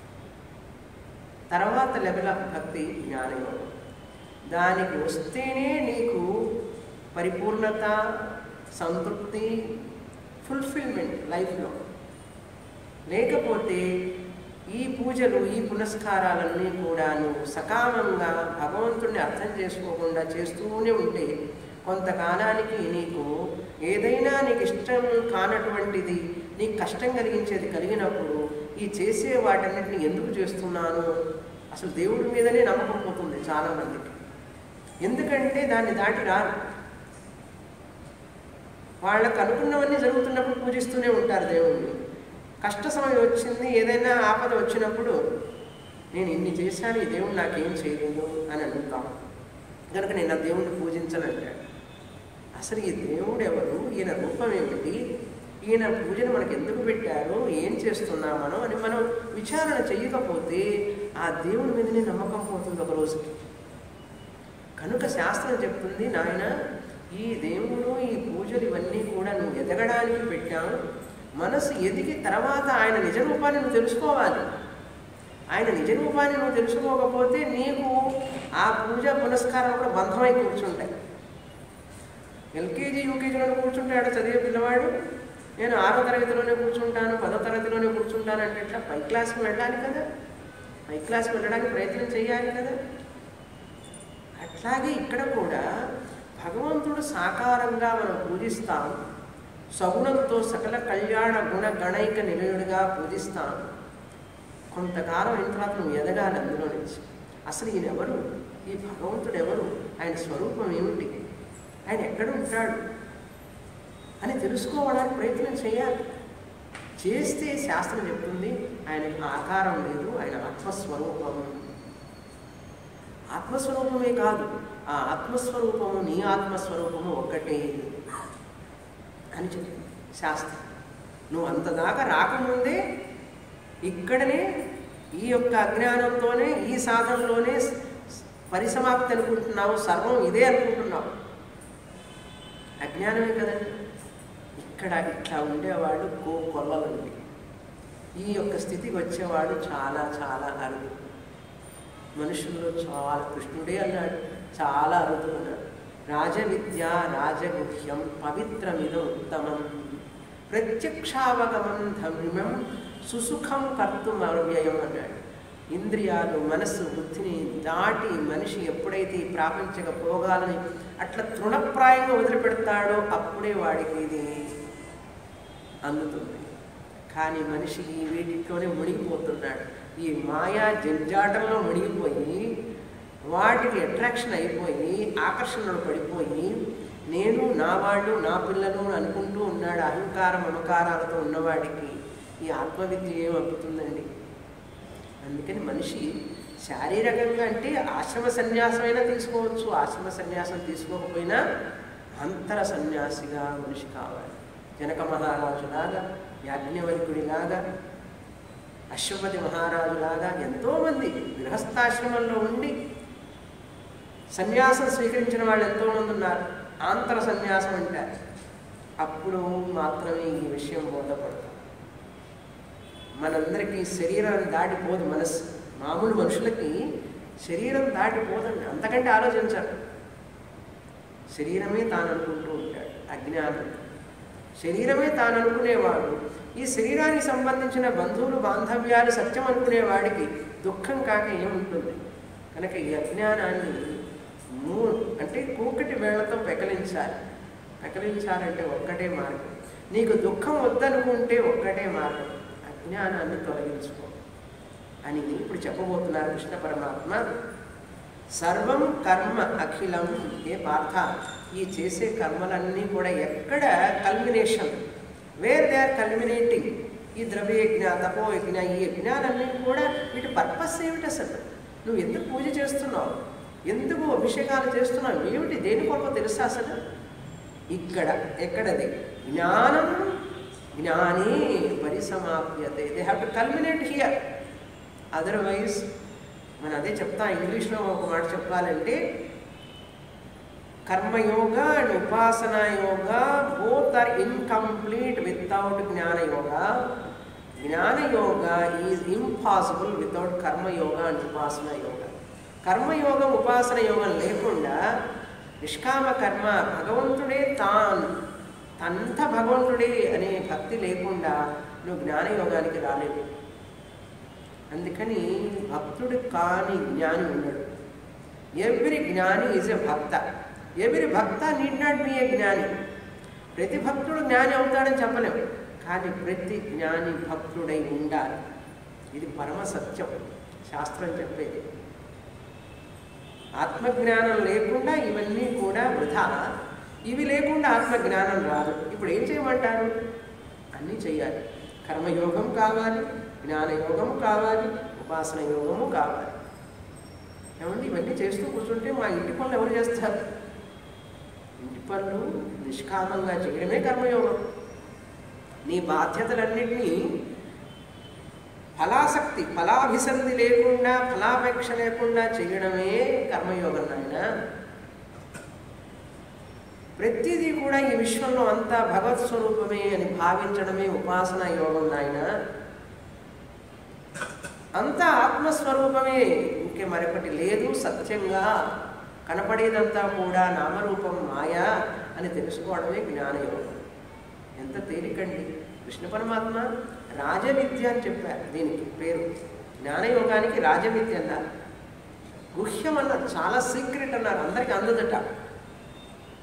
తర్వాత లెవెల్ ఆఫ్ భక్తి జ్ఞానయోగం. దానికి వస్తేనే నీకు పరిపూర్ణత, సంతృప్తి, ఫుల్ఫిల్మెంట్ లైఫ్లో. లేకపోతే ఈ పూజలు, ఈ పునస్కారాలన్నీ కూడా నువ్వు సకామంగా భగవంతుడిని అర్థం చేసుకోకుండా చేస్తూనే ఉంటే కొంతకాలానికి నీకు ఏదైనా నీకు ఇష్టం కానటువంటిది, నీకు కష్టం కలిగించేది కలిగినప్పుడు ఈ చేసే వాటన్నిటిని ఎందుకు చేస్తున్నాను, అసలు దేవుడి మీదనే నమ్మకం పోతుంది చాలామందికి. ఎందుకంటే దాన్ని దాటి రారు. వాళ్ళకు అనుకున్నవన్నీ జరుగుతున్నప్పుడు పూజిస్తూనే ఉంటారు దేవుణ్ణి. కష్ట సమయం వచ్చింది, ఏదైనా ఆపద వచ్చినప్పుడు నేను ఇన్ని చేశాను, ఈ దేవుడు నాకేం చేయలేదు అని అనుకుంటాం. కనుక నేను ఆ దేవుణ్ణి పూజించనంటాడు. అసలు ఈ దేవుడు ఎవరు, ఈయన రూపం ఏమిటి, ఈయన పూజను మనకు ఎందుకు పెట్టారు, ఏం చేస్తున్నామనో అని మనం విచారణ చేయకపోతే ఆ దేవుడి మీదనే నమ్మకం పోతుంది ఒక రోజుకి. కనుక శాస్త్రం చెప్తుంది, నాయన ఈ దేవుడు, ఈ పూజలు ఇవన్నీ కూడా నువ్వు ఎదగడానికి పెట్టావు. మనసు ఎదిగి తర్వాత ఆయన నిజ రూపాన్ని నువ్వు తెలుసుకోవాలి. ఆయన నిజ రూపాన్ని నువ్వు తెలుసుకోకపోతే నీకు ఆ పూజ పునస్కారం కూడా బంధమై కూర్చుంటాయి. ఎల్కేజీ యూకేజీలోనే కూర్చుంటాడు చదివే పిల్లవాడు. నేను 6వ తరగతిలోనే కూర్చుంటాను, 10వ తరగతిలోనే కూర్చుంటాను అంటే ఎట్లా? పై క్లాస్కి వెళ్ళాలి కదా, పై క్లాస్కి వెళ్ళడానికి ప్రయత్నం చేయాలి కదా. అట్లాగే ఇక్కడ కూడా భగవంతుడు సాకారంగా మనం పూజిస్తాం, సగుణంతో సకల కళ్యాణ గుణ గణైక నిలయుడిగా పూజిస్తాం. కొంతకాలం అయిన తర్వాత నువ్వు ఎదగాలి అందులో నుంచి. అసలు ఈయన ఎవరు, ఈ భగవంతుడు ఎవరు, ఆయన స్వరూపం ఏమిటి, ఆయన ఎక్కడ ఉంటాడు అని తెలుసుకోవడానికి ప్రయత్నం చేయాలి. చేస్తే శాస్త్రం చెప్తుంది ఆయనకి ఆకారం లేదు, ఆయన ఆత్మస్వరూపం. ఆత్మస్వరూపమే కాదు, ఆ ఆత్మస్వరూపము నీ ఆత్మస్వరూపము ఒక్కటే అని చెప్తుంది శాస్త్రం. నువ్వు అంతదాకా రాకముందే ఇక్కడనే ఈ యొక్క అజ్ఞానంతోనే ఈ సాధనలోనే పరిసమాప్తి అనుకుంటున్నావు, సర్వం ఇదే అనుకుంటున్నావు. అజ్ఞానమే కదండి. ఇక్కడ ఇట్లా ఉండేవాళ్ళు కొల్లలండి. ఈ యొక్క స్థితికి వచ్చేవాడు చాలా చాలా అరుదు. మనుషుల్లో చాలా, కృష్ణుడే అన్నాడు, చాలా అరుదు అన్నాడు. రాజవిద్య రాజగుహ్యం పవిత్రమిదం ఉత్తమం ప్రత్యక్షావగమం ధర్మం సుసుఖం కర్తుమవ్యయం అన్నాడు. ఇంద్రియాలు మనస్సు బుద్ధిని దాటి మనిషి ఎప్పుడైతే ఈ ప్రాపంచిక భోగాలని అట్లా తృణప్రాయంగా వదిలిపెడతాడో అప్పుడే వాడికి ఇది అందుతుంది. కానీ మనిషి ఈ వీటిలోనే మునిగిపోతున్నాడు. ఈ మాయా జంజాటంలో మునిగిపోయి వాటికి అట్రాక్షన్ అయిపోయి ఆకర్షణలో పడిపోయి నేను నా వాళ్ళు నా పిల్లలు అనుకుంటూ ఉన్నాడు. అహంకారం మమకారాలతో ఉన్నవాడికి ఈ ఆత్మవిద్య ఏం అప్పుతుందండి. అందుకని మనిషి శారీరకంగా అంటే ఆశ్రమ సన్యాసమైనా తీసుకోవచ్చు, ఆశ్రమ సన్యాసం తీసుకోకపోయినా అంతర సన్యాసిగా మనిషి కావాలి. జనక మహారాజులాగా, యాజ్ఞవల్కుడిలాగా, అశ్వపతి మహారాజులాగా ఎంతోమంది గృహస్థాశ్రమంలో ఉండి సన్యాసం స్వీకరించిన వాళ్ళు ఎంతోమంది ఉన్నారు. ఆంతర సన్యాసం అంటారు. అప్పుడు మాత్రమే ఈ విషయం బోధపడుతుంది. మనందరికీ శరీరాన్ని దాటిపోదు మనస్సు. మామూలు మనుషులకి శరీరం దాటిపోదండి, అంతకంటే ఆలోచించారు. శరీరమే తాను అనుకుంటూ ఉంటాడు అజ్ఞానం. శరీరమే తాను అనుకునేవాడు. ఈ శరీరానికి సంబంధించిన బంధువులు బాంధవ్యాలు సత్యం అనుకునేవాడికి దుఃఖం కాక ఏముంటుంది. కనుక ఈ అజ్ఞానాన్ని అంటే కూకటి వేళ్లతో పెకలించాలి. పెకలించాలంటే ఒక్కటే మార్గం. నీకు దుఃఖం వద్దనుకుంటే ఒక్కటే మార్గం, అజ్ఞానాన్ని తొలగించుకో అని ఇప్పుడు చెప్పబోతున్నారు కృష్ణ పరమాత్మ. సర్వం కర్మ అఖిలం. ఏ పార్థ, ఈ చేసే కర్మలన్నీ కూడా ఎక్కడ culmination, where they are culminating. ఈ ద్రవ్యయజ్ఞ తపోయజ్ఞ ఈ యజ్ఞాలన్నీ కూడా వీటి పర్పస్ ఏమిటి? అసలు నువ్వు ఎందుకు పూజ చేస్తున్నావు, ఎందుకు అభిషేకాలు చేస్తున్నావు, ఏమిటి, దేని కొరకు తెలుసా అసలు? ఇక్కడ ఎక్కడది జ్ఞానం, జ్ఞాని పరిసమాప్యతే. They have to culminate here. Otherwise మనం అదే చెప్తా, ఇంగ్లీష్లో ఒక మాట చెప్పాలంటే karma yoga and upasana yoga both are incomplete without jnana yoga. Jnana yoga is impossible without karma yoga and upasana yoga. కర్మయోగం ఉపాసన యోగం లేకుండా నిష్కామ కర్మ, భగవంతుడే తనంత భగవంతుడే అనే భక్తి లేకుండా నువ్వు జ్ఞానయోగానికి రాలేవు. అందుకని భక్తుడు కాని జ్ఞాని ఉన్నాడు. ఎవ్రీ జ్ఞాని ఈజ్ ఎ భక్త. ఎవ్రీ భక్త నీడ్ నాట్ బి ఏ జ్ఞాని. ప్రతి భక్తుడు జ్ఞాని అవుతాడని చెప్పలేము, కానీ ప్రతి జ్ఞాని భక్తుడై ఉండాలి. ఇది పరమ సత్యం శాస్త్రం చెప్పేది. ఆత్మజ్ఞానం లేకుండా ఇవన్నీ కూడా వృధా. ఇవి లేకుండా ఆత్మజ్ఞానం రాదు. ఇప్పుడు ఏం చేయమంటారు? అన్నీ చేయాలి. కర్మయోగం కావాలి, జ్ఞానయోగం కావాలి, ఉపాసన యోగము కావాలి. ఏమండి ఇవన్నీ చేస్తూ కూర్చుంటే మా ఇంటి పనులు ఎవరు చేస్తారు? ఇంటి పనులు నిష్కామంగా చేయడమే కర్మయోగం. నీ బాధ్యతలన్నింటినీ ఫలాసక్తి, ఫలాభిసంధి లేకుండా, ఫలాపేక్ష లేకుండా చేయడమే కర్మయోగం నాయన. ప్రతిదీ కూడా ఈ విశ్వంలో అంతా భగవత్ స్వరూపమే అని భావించడమే ఉపాసన యోగం నాయన. అంతా ఆత్మస్వరూపమే, ఇంకే మరొకటి లేదు. సత్యంగా కనపడేదంతా కూడా నామరూపం మాయా అని తెలుసుకోవడమే జ్ఞానయోగం. ఎంత తేలికండి. కృష్ణ పరమాత్మ రాజవిద్య అని చెప్పారు. దీనికి పేరు జ్ఞానయోగానికి రాజవిద్య అన్నారు. గుహ్యం అన్నారు, చాలా సీక్రెట్ అన్నారు, అందరికీ అందదట.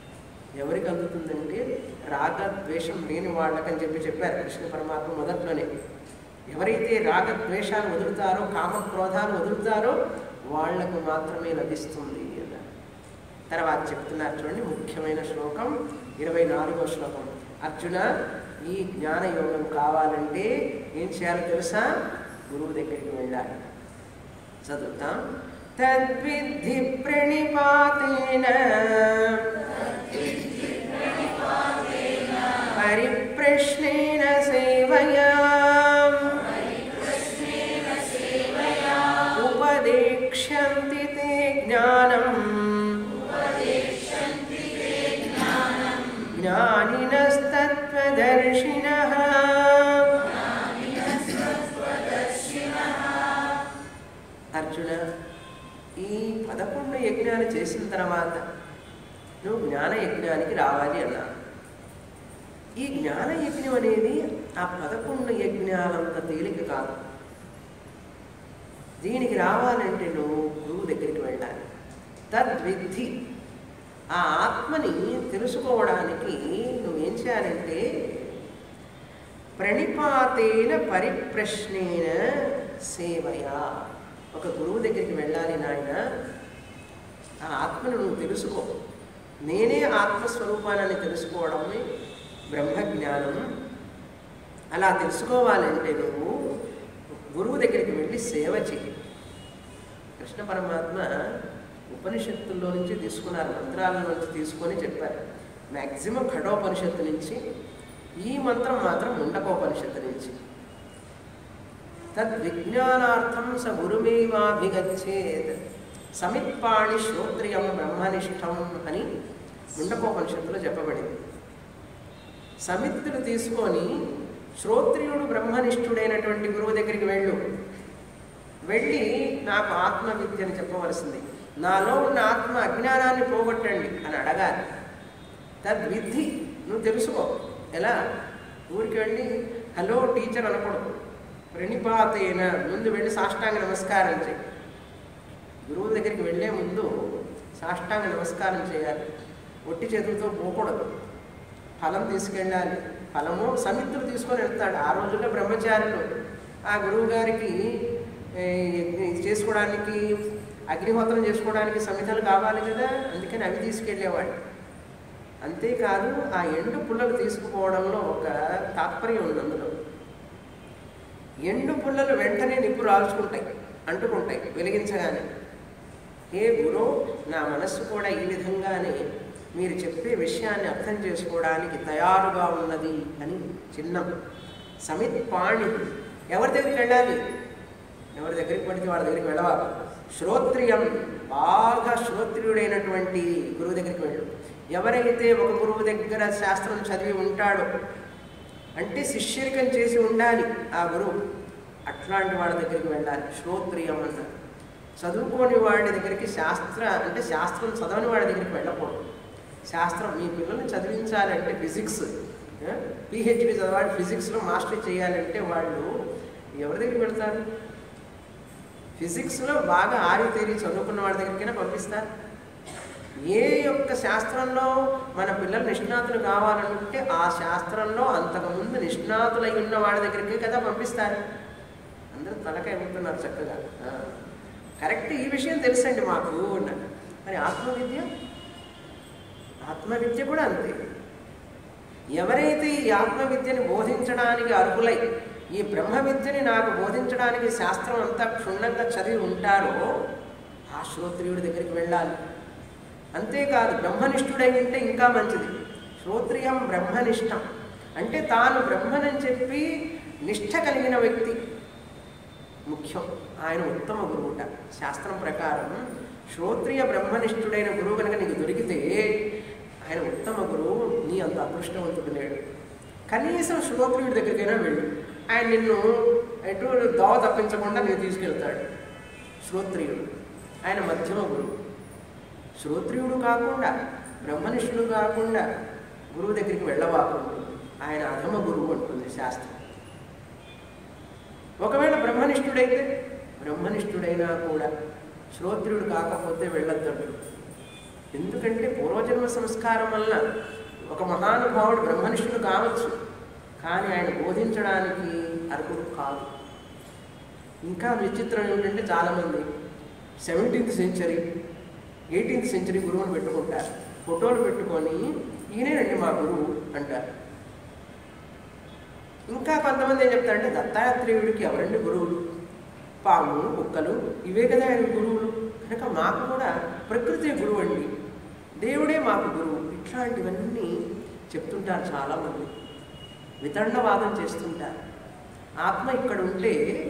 ఎవరికి అందుతుందంటే రాగద్వేషం లేని వాళ్ళకని చెప్పారు కృష్ణ పరమాత్మ మొదట్లోనే. ఎవరైతే రాగద్వేషాలు వదులుతారో, కామక్రోధాలు వదులుతారో వాళ్లకు మాత్రమే లభిస్తుంది అన్నారు. తర్వాత చెప్తున్నారు చూడండి, ముఖ్యమైన శ్లోకం 24వ శ్లోకం. అర్జున, ఈ జ్ఞానయోగం కావాలంటే ఏం చేయాలో తెలుసా? గురువు దగ్గరికి వెళ్ళాలి. చదువుతాం. తద్విద్ధి ప్రణిపాతేన పరిప్రశ్నేన సేవయా ఉపదేక్ష్యంతి తే జ్ఞానం జ్ఞానినస్తత్వదర్శినః. అర్జున, ఈ 11 యజ్ఞాలు చేసిన తర్వాత నువ్వు జ్ఞాన యజ్ఞానికి రావాలి అన్నా. ఈ జ్ఞాన యజ్ఞం అనేది ఆ 11 యజ్ఞాలంత తేలిక కాదు. దీనికి రావాలంటే నువ్వు గురువు దగ్గరికి వెళ్ళాలి. తద్విద్ధి, ఆ ఆత్మని తెలుసుకోవడానికి నువ్వేం చేయాలంటే ప్రణిపాతేన పరిప్రశ్నేన సేవయా. ఒక గురువు దగ్గరికి వెళ్ళాలి నాయన. ఆ ఆత్మను నువ్వు తెలుసుకో. నేనే ఆత్మస్వరూపాన్ని తెలుసుకోవడమే బ్రహ్మజ్ఞానం. అలా తెలుసుకోవాలంటే నువ్వు గురువు దగ్గరికి వెళ్ళి సేవ చెయ్యి. కృష్ణ పరమాత్మ ఉపనిషత్తుల్లో నుంచి తీసుకున్నారు, మంత్రాల నుంచి తీసుకొని చెప్పారు. మ్యాక్సిమం ఖడోపనిషత్తు నుంచి, ఈ మంత్రం మాత్రం ముండకోపనిషత్తు నుంచి. తద్విజ్ఞానార్థం స గురుమేవాభిగచ్చేత్ సమిత్పాణి శ్రోత్రియం బ్రహ్మనిష్టం అని ముండకోపనిషత్తులో చెప్పబడింది. సమిత్తులు తీసుకొని శ్రోత్రియుడు బ్రహ్మనిష్ఠుడైనటువంటి గురువు దగ్గరికి వెళ్ళి నాకు ఆత్మ విద్యని చెప్పవలసింది, నాలో ఉన్న ఆత్మ అజ్ఞానాన్ని పోగొట్టండి అని అడగాలి. తద్విద్ధి, నువ్వు తెలుసుకో. ఎలా? ఊరికి వెళ్ళి హలో టీచర్ అనకూడదు. ప్రణిపాతేన, ముందు వెళ్ళి సాష్టాంగ నమస్కారం చేయి. గురువు దగ్గరికి వెళ్ళే ముందు సాష్టాంగ నమస్కారం చేయాలి. ఒట్టి చేతులతో పోకూడదు. ఫలం తీసుకెళ్ళాలి. ఫలము సమిత్తులు తీసుకొని వెళ్తాడు. ఆ రోజుల్లో బ్రహ్మచారులు ఆ గురువు గారికి చేసుకోవడానికి, అగ్నిహోత్రం చేసుకోవడానికి సమితలు కావాలి కదా, అందుకని అవి తీసుకెళ్ళేవాడు. అంతేకాదు, ఆ ఎండు పుల్లలు తీసుకుపోవడంలో ఒక తాత్పర్యం ఉంది. అందులో ఎండు పుల్లలు వెంటనే నిప్పు రాల్చుకుంటాయి, అంటుకుంటాయి వెలిగించగానే. ఏ గురు, నా మనస్సు కూడా ఈ విధంగానే మీరు చెప్పే విషయాన్ని అర్థం చేసుకోవడానికి తయారుగా ఉన్నది అని చిహ్నం. సమిత్ పాణి, ఎవరి దగ్గరికి వెళ్ళాలి? ఎవరి దగ్గరికి పడితే వాళ్ళ దగ్గరికి వెళ్ళవాలి. శ్రోత్రియం, బాగా శ్రోత్రియుడైనటువంటి గురువు దగ్గరికి వెళ్ళు. ఎవరైతే ఒక గురువు దగ్గర శాస్త్రం చదివి ఉంటాడో, అంటే శిష్యరికం చేసి ఉండాలి ఆ గురువు, అట్లాంటి వాళ్ళ దగ్గరికి వెళ్ళాలి. శ్రోత్రియం అన్నారు. చదువుకోని వాడి దగ్గరికి అంటే శాస్త్రం చదవని వాడి దగ్గరికి వెళ్ళకూడదు. శాస్త్రం, మీ పిల్లల్ని చదివించాలంటే ఫిజిక్స్, పిహెచ్డి చదవాలి, ఫిజిక్స్లో మాస్టరీ చేయాలంటే వాళ్ళు ఎవరి దగ్గరికి వెళ్తారు? ఫిజిక్స్లో బాగా ఆరితేరి చదువుకున్న వాళ్ళ దగ్గరికైనా పంపిస్తారు. ఏ యొక్క శాస్త్రంలో మన పిల్లలు నిష్ణాతులు కావాలంటే ఆ శాస్త్రంలో అంతకుముందు నిష్ణాతులై ఉన్న వాళ్ళ దగ్గరికి కదా పంపిస్తారు. అందరూ తలకాయ ఉంటున్నారు చక్కగా. కరెక్ట్, ఈ విషయం తెలుసండి మాకు అన్నారు. మరి ఆత్మవిద్య కూడా అంతే. ఎవరైతే ఈ ఆత్మవిద్యని బోధించడానికి అర్హులై, ఈ బ్రహ్మ విద్యని నాకు బోధించడానికి శాస్త్రం అంతా క్షుణ్ణంగా చదివి ఉంటారో ఆ శ్రోత్రియుడి దగ్గరికి వెళ్ళాలి. అంతేకాదు, బ్రహ్మనిష్ఠుడై ఉంటే ఇంకా మంచిది. శ్రోత్రియం బ్రహ్మనిష్టం అంటే తాను బ్రహ్మనని చెప్పి నిష్ఠ కలిగిన వ్యక్తి ముఖ్యం. ఆయన ఉత్తమ గురువుట. శాస్త్రం ప్రకారం శ్రోత్రియ బ్రహ్మనిష్ఠుడైన గురువు కనుక నీకు దొరికితే ఆయన ఉత్తమ గురువు. నీ అంత అదృష్టవంతుడు లేడు. కనీసం శ్రోత్రియుడి దగ్గరికైనా వెళ్ళు. ఆయన నిన్ను ఎటు దోవ తప్పించకుండా నేను తీసుకెళ్తాడు. శ్రోత్రియుడు ఆయన మధ్యమ గురువు. శ్రోత్రియుడు కాకుండా, బ్రహ్మనిష్ఠుడు కాకుండా గురువు దగ్గరికి వెళ్ళవాకుండా ఆయన అధమ గురువు అంటుంది శాస్త్రం. ఒకవేళ బ్రహ్మనిష్ఠుడైనా కూడా శ్రోత్రియుడు కాకపోతే వెళ్ళొద్దండు. ఎందుకంటే పూర్వజన్మ సంస్కారం వల్ల ఒక మహానుభావుడు బ్రహ్మనిష్ఠుడు కావచ్చు, కానీ ఆయన బోధించడానికి అర్హుడు కాదు. ఇంకా విచిత్రం ఏమిటంటే చాలామంది 17th సెంచరీ 18th సెంచరీ గురువుని పెట్టుకుంటారు, ఫోటోలు పెట్టుకొని ఈయనేనండి మా గురువు అంటారు. ఇంకా కొంతమంది ఏం చెప్తారంటే దత్తాత్రేయుడికి ఎవరండి గురువులు, పాము కుక్కలు ఇవే కదా ఆయన గురువులు, కనుక మాకు కూడా ప్రకృతి గురువు అండి, దేవుడే మాకు గురువు, ఇట్లాంటివన్నీ చెప్తుంటారు చాలామంది. వితండవాదం చేస్తుంటారు. ఆత్మ ఇక్కడ ఉంటే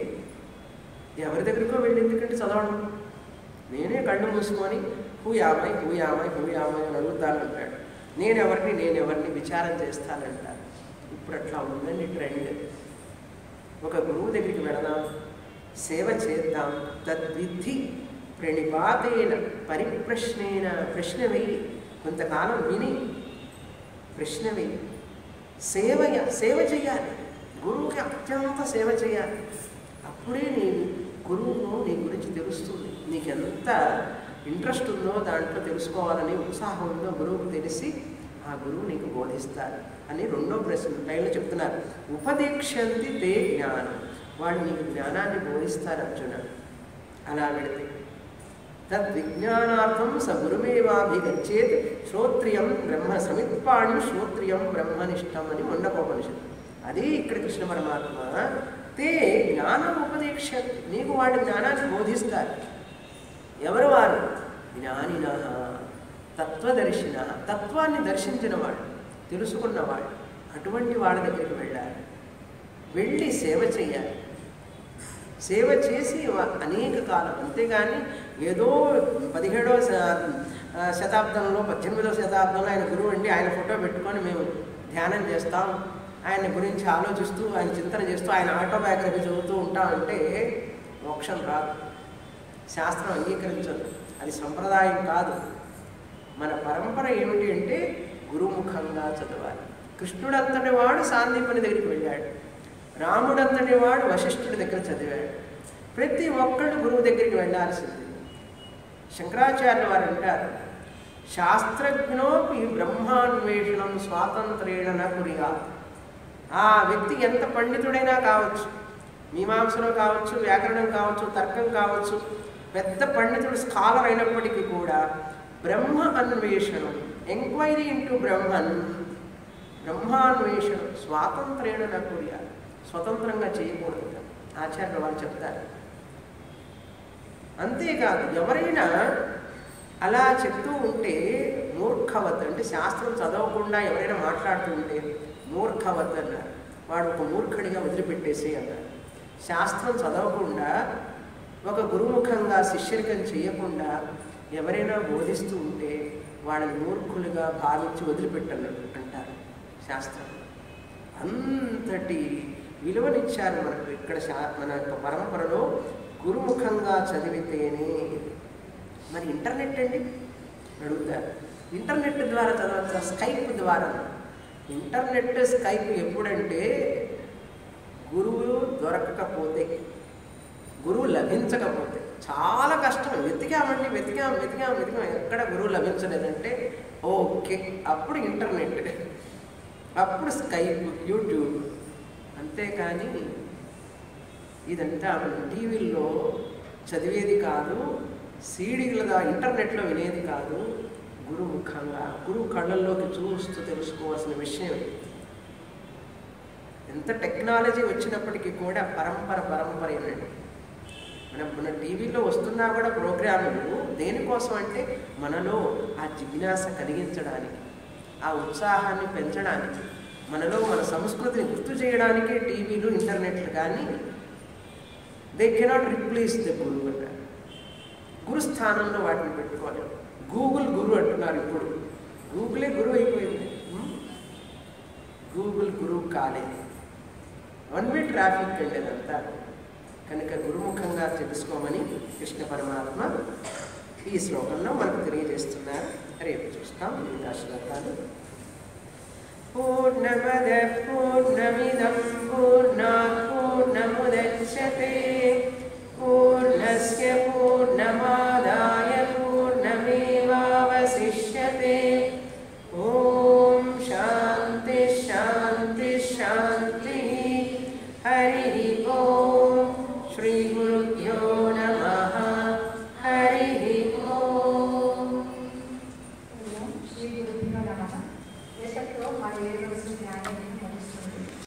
ఎవరి దగ్గరికో వెళ్ళి ఎందుకంటే చదవడం, నేనే కళ్ళు మూసుకొని హూయామై హూయామై హూయామై అని అడుగుతానంటాడు. నేనెవరిని విచారం చేస్తానంటారు. ఇప్పుడు అట్లా ఉందండి ట్రెండ్. ఒక గురువు దగ్గరికి వెళదాం, సేవ చేద్దాం, తద్విద్ధి ప్రణిపాతేన పరిప్రశ్నేన, ప్రశ్న వెయ్యి, కొంతకాలం విని ప్రశ్న వెయ్యి, సేవ చేయాలి, గురువుకి అత్యంత సేవ చేయాలి. అప్పుడే నీ గురువును నీ గురించి తెలుస్తుంది. నీకు ఎంత ఇంట్రెస్ట్ ఉందో దాంట్లో తెలుసుకోవాలని ఉత్సాహం ఉందో గురువుకు తెలిసి ఆ గురువు నీకు బోధిస్తారు అని రెండో ప్రశ్న లైన్లో చెప్తున్నారు. ఉపదేక్షంతి తే జ్ఞానం, వాళ్ళు నీకు జ్ఞానాన్ని బోధిస్తారు అర్జున. అలా వెళితే తద్విజ్ఞానార్థం స గురుమేవాభిగచ్చేత్ శ్రోత్రియం బ్రహ్మ సమిత్పాణి శ్రోత్రియం బ్రహ్మనిష్టం అని ముండకోపనిషత్తు. అది ఇక్కడ కృష్ణ పరమాత్మ తే జ్ఞానం ఉపదేక్ష, నీకు వాడి జ్ఞానాన్ని బోధిస్తారు. ఎవరు వారు? జ్ఞానిన, తత్వదర్శిన, తత్వాన్ని దర్శించిన వాడు, తెలుసుకున్నవాడు. అటువంటి వాళ్ళ దగ్గరికి వెళ్ళాలి, వెళ్ళి సేవ చేయాలి. సేవ చేసి అనేక కాలం, అంతేగాని ఏదో 17వ శతాబ్దంలో 18వ శతాబ్దంలో ఆయన గురువు అండి, ఆయన ఫోటో పెట్టుకొని మేము ధ్యానం చేస్తాం, ఆయన గురించి ఆలోచిస్తూ ఆయన చింతన చేస్తూ ఆయన ఆటోబయోగ్రఫీ చదువుతూ ఉంటామంటే మోక్షం రాదు, శాస్త్రం అంగీకరించదు, అది సంప్రదాయం కాదు. మన పరంపర ఏమిటి అంటే గురుముఖంగా చదవాలి. కృష్ణుడంతటి వాడు సాందీపని దగ్గరికి వెళ్ళాడు, రాముడంతటి వాడు వశిష్ఠుడి దగ్గర చదివాడు. ప్రతి ఒక్కళ్ళు గురువు దగ్గరికి వెళ్ళాల్సింది. శంకరాచార్యుల వారు అంటారు, శాస్త్రజ్ఞోపి బ్రహ్మాన్వేషణం స్వాతంత్రేణ న కుర్యాత్. ఆ వ్యక్తి ఎంత పండితుడైనా కావచ్చు, మీమాంసలో కావచ్చు, వ్యాకరణం కావచ్చు, తర్కం కావచ్చు, పెద్ద పండితుడు స్కాలర్ అయినప్పటికీ కూడా బ్రహ్మ అన్వేషణం, ఎంక్వైరీ ఇంటూ బ్రహ్మాన్వేషణం స్వాతంత్రేణ న కుర్యాత్, స్వతంత్రంగా చేయకూడదు ఆచార్యులు వారు చెప్తారు. అంతేకాదు ఎవరైనా అలా చెప్తూ ఉంటే మూర్ఖవత్, అంటే శాస్త్రం చదవకుండా ఎవరైనా మాట్లాడుతూ ఉంటే మూర్ఖవత్ అన్నారు. వాడు ఒక మూర్ఖుడిగా వదిలిపెట్టేసి అన్నారు. శాస్త్రం చదవకుండా ఒక గురుముఖంగా శిష్యరికం చేయకుండా ఎవరైనా బోధిస్తూ ఉంటే వాళ్ళని మూర్ఖులుగా భావించి వదిలిపెట్టలేదు అంటారు శాస్త్రం. అంతటి విలువనిచ్చారు మనకు ఇక్కడ మన యొక్క పరంపరలో. గురుముఖంగా చదివితేనే. మరి ఇంటర్నెట్ అండి అడుగుతారు, ఇంటర్నెట్ ద్వారా చదవచ్చా? స్కైప్ ద్వారా. ఇంటర్నెట్ స్కైప్ ఎప్పుడంటే గురువు దొరకకపోతే, గురువు లభించకపోతే, చాలా కష్టం. వెతికాం ఎక్కడ గురువు లభించలేదంటే ఓకే, అప్పుడు ఇంటర్నెట్, అప్పుడు స్కైప్, యూట్యూబ్. అంతేకాని ఇదంతా మనం టీవీల్లో చదివేది కాదు, సీడీలుగా ఇంటర్నెట్లో వినేది కాదు. గురుముఖంగా గురువు కళ్ళల్లోకి చూస్తూ తెలుసుకోవాల్సిన విషయం. ఎంత టెక్నాలజీ వచ్చినప్పటికీ కూడా పరంపర ఏనండి. మన టీవీలో వస్తున్నా కూడా ప్రోగ్రాములు దేనికోసం అంటే మనలో ఆ జిజ్ఞాస కలిగించడానికి, ఆ ఉత్సాహాన్ని పెంచడానికి, మనలో మన సంస్కృతిని గుర్తు చేయడానికే టీవీలు ఇంటర్నెట్లు. కానీ దే కెనాట్ రిప్లేస్ ద గురువు అంటారు. గురు స్థానంలో వాటిని పెట్టుకోవాలి. గూగుల్ గురు అంటున్నారు ఇప్పుడు. గూగులే గురువు అయిపోయింది, గూగుల్ గురువు కాలేదు. వన్ వే ట్రాఫిక్ అంటే అదంతా. కనుక గురుముఖంగా తెలుసుకోమని కృష్ణ పరమాత్మ ఈ శ్లోకంలో మనకు తెలియజేస్తున్నారు. రేపు చూస్తాం మిగతా శ్లోకాలు. పూర్ణమద పూర్ణమిదం పూర్ణాత్ పూర్ణముదచ్యతే పూర్ణస్య